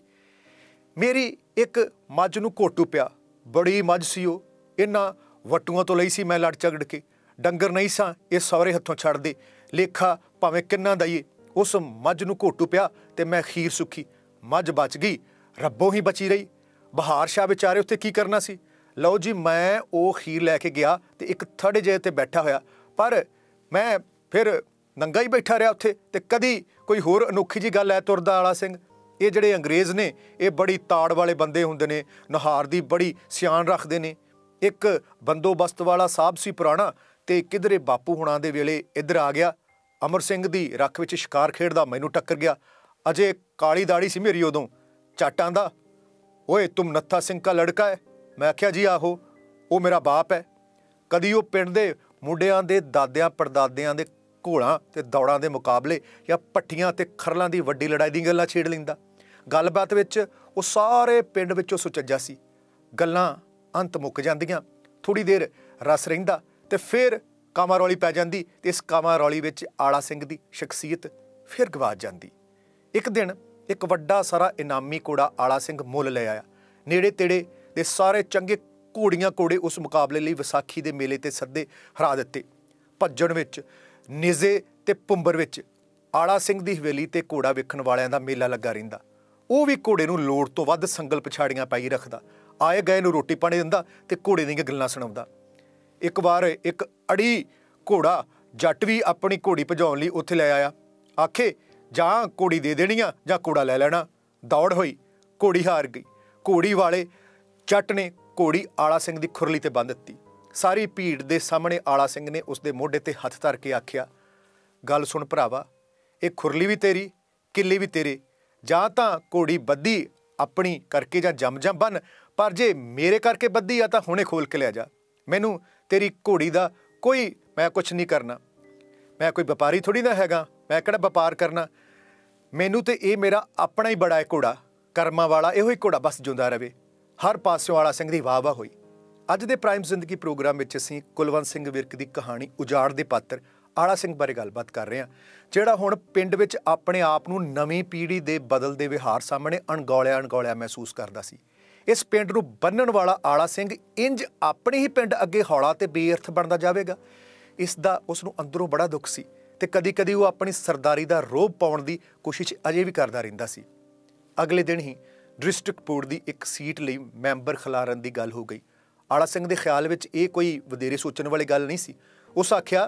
ਮੇਰੀ ਇੱਕ ਮੱਝ ਨੂੰ ਘੋਟੂ ਪਿਆ, ਬੜੀ ਮੱਝ ਸੀ ਉਹ, ਇਹਨਾਂ ਵਟੂਆਂ ਤੋਂ ਲਈ ਸੀ ਮੈਂ ਲੜ ਝਗੜ ਕੇ। ਡੰਗਰ ਨਹੀਂ ਸਾਂ ਇਹ ਸਹੁਰੇ ਹੱਥੋਂ ਛੱਡਦੇ, ਲੇਖਾ ਭਾਵੇਂ ਕਿੰਨਾ ਦਈਏ। ਉਸ ਮੱਝ ਨੂੰ ਘੋਟੂ ਪਿਆ ਅਤੇ ਮੈਂ ਖੀਰ ਸੁੱਖੀ, ਮੱਝ ਬਚ ਗਈ, ਰੱਬੋਂ ਹੀ ਬਚੀ ਰਹੀ। ਬਹਾਰ ਸ਼ਾਹ ਵਿਚਾਰੇ ਉੱਥੇ ਕੀ ਕਰਨਾ ਸੀ। ਲਓ ਜੀ, ਮੈਂ ਉਹ ਖੀਰ ਲੈ ਕੇ ਗਿਆ ਅਤੇ ਇੱਕ ਥੜੇ ਜਿਹੇ 'ਤੇ ਬੈਠਾ ਹੋਇਆ, ਪਰ ਮੈਂ ਫਿਰ ਨੰਗਾ ਹੀ ਬੈਠਾ ਰਿਹਾ ਉੱਥੇ ਅਤੇ ਕਦੀ ਕੋਈ ਹੋਰ ਅਨੋਖੀ ਜਿਹੀ ਗੱਲ ਹੈ ਤੁਰਦਾ ਆਲਾ ਸਿੰਘ। ਇਹ ਜਿਹੜੇ ਅੰਗਰੇਜ਼ ਨੇ ਇਹ ਬੜੀ ਤਾੜ ਵਾਲੇ ਬੰਦੇ ਹੁੰਦੇ ਨੇ, ਨੁਹਾਰ ਦੀ ਬੜੀ ਸਿਆਣ ਰੱਖਦੇ ਨੇ। ਇੱਕ ਬੰਦੋਬਸਤ ਵਾਲਾ ਸਾਹਿਬ ਸੀ ਪੁਰਾਣਾ ਅਤੇ ਕਿਧਰੇ ਬਾਪੂ ਹੁਣਾਂ ਦੇ ਵੇਲੇ ਇੱਧਰ ਆ ਗਿਆ। ਅਮਰ ਸਿੰਘ ਦੀ ਰੱਖ ਵਿੱਚ ਸ਼ਿਕਾਰ ਖੇਡਦਾ ਮੈਨੂੰ ਟੱਕਰ ਗਿਆ। ਅਜੇ ਕਾਲੀ ਦਾੜੀ ਸੀ ਮੇਰੀ ਉਦੋਂ। ਝੱਟ ਆਂਦਾ, ਓਏ ਤੁਮ ਨੱਥਾ ਸਿੰਘ ਕਾ ਲੜਕਾ ਹੈ। ਮੈਂ ਆਖਿਆ ਜੀ ਆਹੋ, ਉਹ ਮੇਰਾ ਬਾਪ ਹੈ। ਕਦੀ ਉਹ ਪਿੰਡ ਦੇ ਮੁੰਡਿਆਂ ਦੇ ਦਾਦਿਆਂ ਪੜਦਾਦਿਆਂ ਦੇ ਘੋਲਾਂ ਅਤੇ ਦੌੜਾਂ ਦੇ ਮੁਕਾਬਲੇ ਜਾਂ ਭੱਠੀਆਂ ਅਤੇ ਖਰਲਾਂ ਦੀ ਵੱਡੀ ਲੜਾਈ ਦੀਆਂ ਗੱਲਾਂ ਛੇੜ ਲੈਂਦਾ। ਗੱਲਬਾਤ ਵਿੱਚ ਉਹ ਸਾਰੇ ਪਿੰਡ ਵਿੱਚੋਂ ਸੁਚੱਜਾ ਸੀ। ਗੱਲਾਂ ਅੰਤ ਮੁੱਕ ਜਾਂਦੀਆਂ, ਥੋੜ੍ਹੀ ਦੇਰ ਰਸ ਰਹਿੰਦਾ ਅਤੇ ਫਿਰ ਕਾਮਾ ਰੌਲੀ ਪੈ ਜਾਂਦੀ ਅਤੇ ਇਸ ਕਾਮਾ ਰੌਲੀ ਵਿੱਚ ਆਲਾ ਸਿੰਘ ਦੀ ਸ਼ਖਸੀਅਤ ਫਿਰ ਗਵਾਚ ਜਾਂਦੀ। ਇੱਕ ਦਿਨ ਇੱਕ ਵੱਡਾ ਸਾਰਾ ਇਨਾਮੀ ਘੋੜਾ ਆਲਾ ਸਿੰਘ ਮੁੱਲ ਲੈ ਆਇਆ। ਨੇੜੇ ਤੇੜੇ ਦੇ ਸਾਰੇ ਚੰਗੇ ਘੋੜੀਆਂ ਘੋੜੇ ਉਸ ਮੁਕਾਬਲੇ ਲਈ ਵਿਸਾਖੀ ਦੇ ਮੇਲੇ 'ਤੇ ਸੱਦੇ ਹਰਾ ਦਿੱਤੇ। ਭੱਜਣ ਵਿੱਚ, ਨੇਜ਼ੇ ਅਤੇ ਪੁੰਬਰ ਵਿੱਚ ਆਲਾ ਸਿੰਘ ਦੀ ਹਵੇਲੀ 'ਤੇ ਘੋੜਾ ਵੇਖਣ ਵਾਲਿਆਂ ਦਾ ਮੇਲਾ ਲੱਗਾ ਰਹਿੰਦਾ। ਉਹ ਵੀ ਘੋੜੇ ਨੂੰ ਲੋੜ ਤੋਂ ਵੱਧ ਸੰਗਲ ਪਛਾੜੀਆਂ ਪਾਈ ਰੱਖਦਾ। ਆਏ ਗਏ ਨੂੰ ਰੋਟੀ ਪਾਣੀ ਦਿੰਦਾ ਅਤੇ ਘੋੜੇ ਦੀਆਂ ਗੱਲਾਂ ਸੁਣਾਉਂਦਾ। ਇੱਕ ਵਾਰ ਇੱਕ ਅੜੀ ਘੋੜਾ ਜੱਟ ਵੀ ਆਪਣੀ ਘੋੜੀ ਭਜਾਉਣ ਲਈ ਉੱਥੇ ਲੈ ਆਇਆ। ਆਖੇ ਜਾਂ ਘੋੜੀ ਦੇ ਦੇਣੀ ਆ ਜਾਂ ਘੋੜਾ ਲੈ ਲੈਣਾ। ਦੌੜ ਹੋਈ, ਘੋੜੀ ਹਾਰ ਗਈ। ਘੋੜੀ ਵਾਲੇ ਜੱਟ ਨੇ ਘੋੜੀ ਆਲਾ ਸਿੰਘ ਦੀ ਖੁਰਲੀ 'ਤੇ ਬੰਨ੍ਹ ਦਿੱਤੀ। ਸਾਰੀ ਭੀੜ ਦੇ ਸਾਹਮਣੇ ਆਲਾ ਸਿੰਘ ਨੇ ਉਸਦੇ ਮੋਢੇ ਤੇ ਹੱਥ ਧਰ ਕੇ ਆਖਿਆ, ਗੱਲ ਸੁਣ ਭਰਾਵਾ, ਇਹ ਖੁਰਲੀ ਵੀ ਤੇਰੀ, ਕਿੱਲੀ ਵੀ ਤੇਰੇ। ਜਾਂ ਤਾਂ ਘੋੜੀ ਬੱਧੀ ਆਪਣੀ ਕਰਕੇ ਜਾਂ ਜੰਮ ਜੰਮ ਬੰਨ, ਪਰ ਜੇ ਮੇਰੇ ਕਰਕੇ ਬੱਧੀ ਆ ਤਾਂ ਹੁਣੇ ਖੋਲ ਕੇ ਲੈ ਜਾ। ਮੈਨੂੰ ਤੇਰੀ ਘੋੜੀ ਦਾ ਕੋਈ ਮੈਂ ਕੁਛ ਨਹੀਂ ਕਰਨਾ। ਮੈਂ ਕੋਈ ਵਪਾਰੀ ਥੋੜ੍ਹੀ ਨਾ ਹੈਗਾ, ਮੈਂ ਕਿਹੜਾ ਵਪਾਰ ਕਰਨਾ। ਮੈਨੂੰ ਤੇ ਇਹ ਮੇਰਾ ਆਪਣਾ ਹੀ ਬੜਾ ਹੈ ਘੋੜਾ, ਕਰਮਾਂ ਵਾਲਾ ਇਹੋ ਹੀ ਘੋੜਾ ਬਸ ਜਿਉਂਦਾ ਰਵੇ। ਹਰ ਪਾਸਿਓਂ ਆਲਾ ਸਿੰਘ ਦੀ ਵਾਹ ਵਾਹ ਹੋਈ। ਅੱਜ ਦੇ ਪ੍ਰਾਈਮ ਜ਼ਿੰਦਗੀ ਪ੍ਰੋਗਰਾਮ ਵਿੱਚ ਅਸੀਂ ਕੁਲਵੰਤ ਸਿੰਘ ਵਿਰਕ ਦੀ ਕਹਾਣੀ ਉਜਾੜ ਦੇ ਪਾਤਰ ਆਲਾ ਸਿੰਘ ਬਾਰੇ ਗੱਲਬਾਤ ਕਰ ਰਹੇ ਹਾਂ, ਜਿਹੜਾ ਹੁਣ ਪਿੰਡ ਵਿੱਚ ਆਪਣੇ ਆਪ ਨੂੰ ਨਵੀਂ ਪੀੜ੍ਹੀ ਦੇ ਬਦਲਦੇ ਵਿਹਾਰ ਸਾਹਮਣੇ ਅਣਗੌਲਿਆ ਅਣਗੌਲਿਆ ਮਹਿਸੂਸ ਕਰਦਾ ਸੀ। ਇਸ ਪਿੰਡ ਨੂੰ ਬੰਨਣ ਵਾਲਾ ਆਲਾ ਸਿੰਘ ਇੰਜ ਆਪਣੇ ਹੀ ਪਿੰਡ ਅੱਗੇ ਹੌਲਾ ਤੇ ਬੇਅਰਥ ਬਣਦਾ ਜਾਵੇਗਾ, ਇਸ ਦਾ ਉਸ ਨੂੰ ਅੰਦਰੋਂ ਬੜਾ ਦੁੱਖ ਸੀ ਤੇ ਕਦੀ ਕਦੀ ਉਹ ਆਪਣੀ ਸਰਦਾਰੀ ਦਾ ਰੋਹਬ ਪਾਉਣ ਦੀ ਕੋਸ਼ਿਸ਼ ਅਜੇ ਵੀ ਕਰਦਾ ਰਹਿੰਦਾ ਸੀ। ਅਗਲੇ ਦਿਨ ਹੀ ਡਿਸਟ੍ਰਿਕਟ ਬੋਰਡ ਦੀ ਇੱਕ ਸੀਟ ਲਈ ਮੈਂਬਰ ਖਿਲਾਰਨ ਦੀ ਗੱਲ ਹੋ ਗਈ। ਆਲਾ ਸਿੰਘ ਦੇ ਖਿਆਲ ਵਿੱਚ ਇਹ ਕੋਈ ਵਧੇਰੇ ਸੋਚਣ ਵਾਲੀ ਗੱਲ ਨਹੀਂ ਸੀ। ਉਸ ਆਖਿਆ,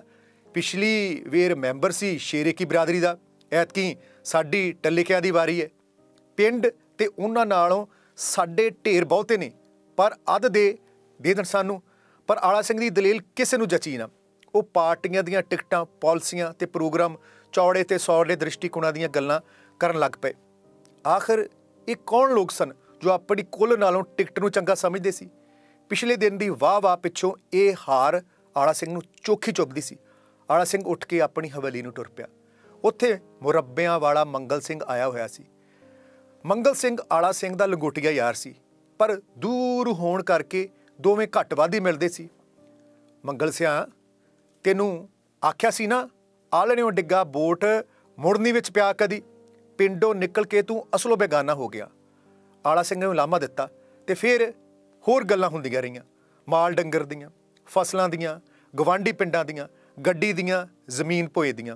ਪਿਛਲੀ ਵੇਰ ਮੈਂਬਰ ਸੀ ਸ਼ੇਰੇ ਕੀ ਬਰਾਦਰੀ ਦਾ, ਐਤਕੀ ਸਾਡੀ ਟੱਲੇਕਿਆਂ ਦੀ ਵਾਰੀ ਹੈ। ਪਿੰਡ ਤੇ ਉਹਨਾਂ ਨਾਲੋਂ ਸਾਡੇ ਢੇਰ ਬਹੁਤੇ ਨੇ, ਪਰ ਅੱਧ ਦੇ ਦੇ ਦੇਣ ਸਾਨੂੰ। ਪਰ ਆਲਾ ਸਿੰਘ ਦੀ ਦਲੀਲ ਕਿਸੇ ਨੂੰ ਜਚੀ ਨਾ। ਉਹ ਪਾਰਟੀਆਂ ਦੀਆਂ ਟਿਕਟਾਂ, ਪਾਲਿਸੀਆਂ ਤੇ ਪ੍ਰੋਗਰਾਮ, ਚੌੜੇ ਤੇ ਸੌੜੇ ਦ੍ਰਿਸ਼ਟੀਕੋਣਾਂ ਦੀਆਂ ਗੱਲਾਂ ਕਰਨ ਲੱਗ ਪਏ। ਆਖਿਰ ਇਹ ਕੌਣ ਲੋਕ ਸਨ ਜੋ ਆਪਣੀ ਕੁੱਲ ਨਾਲੋਂ ਟਿਕਟ ਨੂੰ ਚੰਗਾ ਸਮਝਦੇ ਸੀ? ਪਿਛਲੇ ਦਿਨ ਦੀ ਵਾਹ ਵਾਹ ਪਿੱਛੋਂ ਇਹ ਹਾਰ ਆਲਾ ਸਿੰਘ ਨੂੰ ਚੋਖੀ ਚੁੱਭਦੀ ਸੀ। ਆਲਾ ਸਿੰਘ ਉੱਠ ਕੇ ਆਪਣੀ ਹਵੇਲੀ ਨੂੰ ਟੁਰ ਪਿਆ। ਉੱਥੇ ਮੁਰੱਬਿਆਂ ਵਾਲਾ ਮੰਗਲ ਸਿੰਘ ਆਇਆ ਹੋਇਆ ਸੀ। ਮੰਗਲ ਸਿੰਘ ਆਲਾ ਸਿੰਘ ਦਾ ਲੰਗੋਟੀਆ ਯਾਰ ਸੀ, ਪਰ ਦੂਰ ਹੋਣ ਕਰਕੇ ਦੋਵੇਂ ਘੱਟ ਵੱਧ ਹੀ ਮਿਲਦੇ ਸੀ। ਮੰਗਲ ਸਿਆਂ, ਤੈਨੂੰ ਆਖਿਆ ਸੀ ਨਾ, ਆਲਣਿਓਂ ਡਿੱਗਾ ਬੋਟ ਮੁੜਨੀ ਵਿੱਚ ਪਿਆ ਕਦੀ, ਪਿੰਡੋਂ ਨਿਕਲ ਕੇ ਤੂੰ ਅਸਲੋਂ ਬੇਗਾਨਾ ਹੋ ਗਿਆ। ਆਲਾ ਸਿੰਘ ਨੇ ਉਲਾਮਾ ਦਿੱਤਾ ਤੇ ਫਿਰ ਹੋਰ ਗੱਲਾਂ ਹੁੰਦੀਆਂ ਰਹੀਆਂ, ਮਾਲ ਡੰਗਰ ਦੀਆਂ, ਫਸਲਾਂ ਦੀਆਂ, ਗਵਾਂਢੀ ਪਿੰਡਾਂ ਦੀਆਂ, ਗੱਡੀ ਦੀਆਂ, ਜ਼ਮੀਨ ਭੋਏ ਦੀਆਂ।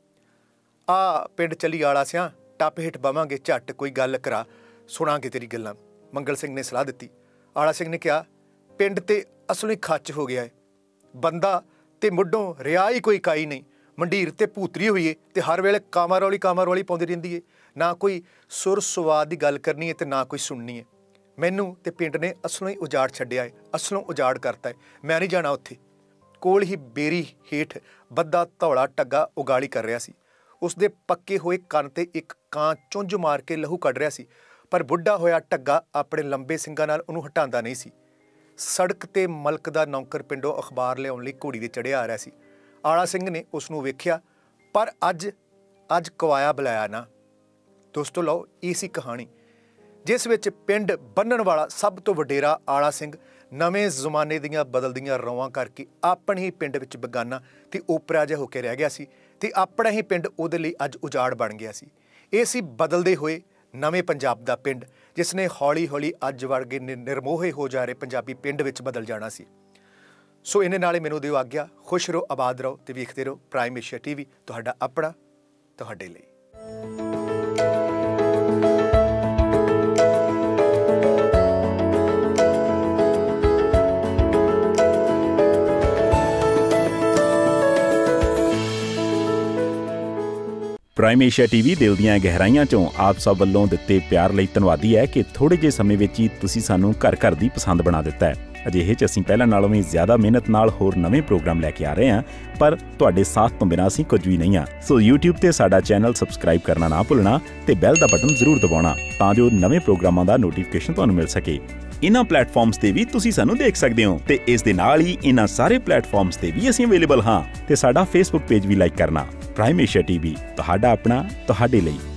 ਆ ਪਿੰਡ ਚਲੀ ਆਲਾ ਸਿਆਂ, ਟੱਪ ਹੇਠ ਬਵਾਂਗੇ, ਝੱਟ ਕੋਈ ਗੱਲ ਕਰਾ, ਸੁਣਾਂਗੇ ਤੇਰੀ ਗੱਲਾਂ। ਮੰਗਲ ਸਿੰਘ ਨੇ ਸਲਾਹ ਦਿੱਤੀ। ਆਲਾ ਸਿੰਘ ਨੇ ਕਿਹਾ, ਪਿੰਡ ਤੇ ਅਸਲੋਂ ਹੀ ਖੱਚ ਹੋ ਗਿਆ ਹੈ। ਬੰਦਾ ਤੇ ਮੁੱਢੋਂ ਰਿਹਾ ਹੀ ਕੋਈ ਕਾਈ ਨਹੀਂ। ਮੰਡੀਰ ਤੇ ਭੂਤਰੀ ਹੋਈਏ ਤੇ ਹਰ ਵੇਲੇ ਕਾਮਾ ਰੌਲੀ ਕਾਮਾ ਰੌਲੀ ਪਾਉਂਦੀ ਰਹਿੰਦੀ ਏ। ਨਾ ਕੋਈ ਸੁਰ ਸਵਾਦ ਦੀ ਗੱਲ ਕਰਨੀ ਹੈ ਤੇ ਨਾ ਕੋਈ ਸੁਣਨੀ ਹੈ। ਮੈਨੂੰ ਤੇ ਪਿੰਡ ਨੇ ਅਸਲੋਂ ਹੀ ਉਜਾੜ ਛੱਡਿਆ ਹੈ, ਅਸਲੋਂ ਉਜਾੜ ਕਰਤਾ ਹੈ। ਮੈਂ ਨਹੀਂ ਜਾਣਾ ਉੱਥੇ। ਕੋਲ ਹੀ ਬੇਰੀ ਹੇਠ ਬੱਦਾ ਧੌਲਾ ਟੱਗਾ ਉਗਾਲੀ ਕਰ ਰਿਹਾ ਸੀ। ਉਸਦੇ ਪੱਕੇ ਹੋਏ ਕੰਨ ਤੇ ਇੱਕ ਕਾਂ ਚੁੰਝ ਮਾਰ ਕੇ ਲਹੂ ਕੱਢ ਰਿਹਾ ਸੀ, ਪਰ ਬੁੱਢਾ ਹੋਇਆ ਟੱਗਾ ਆਪਣੇ ਲੰਬੇ ਸਿੰਗਾਂ ਨਾਲ ਉਹਨੂੰ ਹਟਾਉਂਦਾ ਨਹੀਂ ਸੀ। ਸੜਕ ਤੇ ਮਲਕ ਦਾ ਨੌਕਰ ਪਿੰਡੋਂ ਅਖਬਾਰ ਲਿਆਉਣ ਲਈ ਘੋੜੀ 'ਤੇ ਚੜ੍ਹਿਆ ਆ ਰਿਹਾ ਸੀ। ਆਲਾ ਸਿੰਘ ਨੇ ਉਸ ਨੂੰ ਵੇਖਿਆ, ਪਰ ਅੱਜ ਅੱਜ ਕਵਾਇਆ ਬੁਲਾਇਆ ਨਾ। ਦੋਸਤੋ ਲਓ, ਇਹ ਸੀ ਕਹਾਣੀ ਜਿਸ ਵਿੱਚ ਪਿੰਡ ਬੰਨਣ ਵਾਲਾ ਸਭ ਤੋਂ ਵਡੇਰਾ ਆਲਾ ਸਿੰਘ ਨਵੇਂ ਜ਼ਮਾਨੇ ਦੀਆਂ ਬਦਲਦੀਆਂ ਰੌਆਂ ਕਰਕੇ ਆਪਣੇ ਹੀ ਪਿੰਡ ਵਿੱਚ ਬੇਗਾਨਾ ਤੇ ਓਪਰਾ ਜਿਹਾ ਹੋ ਕੇ ਰਹਿ ਗਿਆ ਸੀ ਤੇ ਆਪਣਾ ਹੀ ਪਿੰਡ ਉਹਦੇ ਲਈ ਅੱਜ ਉਜਾੜ ਬਣ ਗਿਆ ਸੀ। ਇਹ ਸੀ ਬਦਲਦੇ ਹੋਏ ਨਵੇਂ ਪੰਜਾਬ ਦਾ ਪਿੰਡ, ਜਿਸ ਨੇ ਹੌਲੀ ਹੌਲੀ ਅੱਜ ਵਰਗੇ ਨਿਰਮੋਹੇ ਹੋ ਜਾ ਰਹੇ ਪੰਜਾਬੀ ਪਿੰਡ ਵਿੱਚ ਬਦਲ ਜਾਣਾ ਸੀ। ਸੋ ਇਹਨੇ ਨਾਲੇ ਮੈਨੂੰ ਦਿਓ ਆਗਿਆ। ਖੁਸ਼ ਰਹੋ, ਆਬਾਦ ਰਹੋ ਤੇ ਵੇਖਦੇ ਰਹੋ ਪ੍ਰਾਈਮ ਏਸ਼ੀਆ ਟੀਵੀ, ਤੁਹਾਡਾ ਆਪਣਾ, ਤੁਹਾਡੇ ਲਈ। ਪ੍ਰਾਈਮ ਏਸ਼ੀਆ ਟੀਵੀ ਦਿਲ ਦੀਆਂ ਗਹਿਰਾਈਆਂ ਚੋਂ ਆਪ ਸਭ ਵੱਲੋਂ ਦਿੱਤੇ ਪਿਆਰ ਲਈ ਧੰਨਵਾਦੀ ਹੈ ਕਿ ਥੋੜ੍ਹੇ ਜਿਹੇ ਸਮੇਂ ਵਿੱਚ ਹੀ ਤੁਸੀਂ ਸਾਨੂੰ ਘਰ ਘਰ ਦੀ ਪਸੰਦ ਬਣਾ ਦਿੱਤਾ ਹੈ। ਅਜਿਹੇ 'ਚ ਅਸੀਂ ਪਹਿਲਾਂ ਨਾਲੋਂ ਵੀ ਜ਼ਿਆਦਾ ਮਿਹਨਤ ਨਾਲ ਹੋਰ ਨਵੇਂ ਪ੍ਰੋਗਰਾਮ ਲੈ ਕੇ ਆ ਰਹੇ ਹਾਂ, ਪਰ ਤੁਹਾਡੇ ਸਾਥ ਤੋਂ ਬਿਨਾਂ ਅਸੀਂ ਕੁਝ ਵੀ ਨਹੀਂ ਹਾਂ। ਸੋ YouTube ਤੇ ਸਾਡਾ ਚੈਨਲ ਸਬਸਕ੍ਰਾਈਬ ਕਰਨਾ ਨਾ ਭੁੱਲਣਾ ਤੇ ਬੈਲ ਦਾ ਬਟਨ ਜ਼ਰੂਰ ਦਬਾਉਣਾ, ਤਾਂ ਜੋ ਨਵੇਂ ਪ੍ਰੋਗਰਾਮਾਂ ਦਾ ਨੋਟੀਫਿਕੇਸ਼ਨ ਤੁਹਾਨੂੰ ਮਿਲ ਸਕੇ। ਇਹਨਾਂ ਪਲੇਟਫਾਰਮਸ ਤੇ ਵੀ ਤੁਸੀਂ ਸਾਨੂੰ ਦੇਖ ਸਕਦੇ ਹੋ ਤੇ ਇਸ ਦੇ ਨਾਲ ਹੀ ਇਹਨਾਂ ਸਾਰੇ ਪਲੇਟਫਾਰਮਸ ਤੇ ਵੀ ਅਸੀਂ ਅਵੇਲੇਬਲ ਹਾਂ। ਤੇ ਸਾਡਾ ਫੇਸਬੁੱਕ ਪੇਜ ਵੀ ਲਾਈਕ ਕਰਨਾ। ਪ੍ਰਾਈਮ ਏਸ਼ੀਆ ਟੀਵੀ, ਤੁਹਾਡਾ ਆਪਣਾ, ਤੁਹਾਡੇ ਲਈ।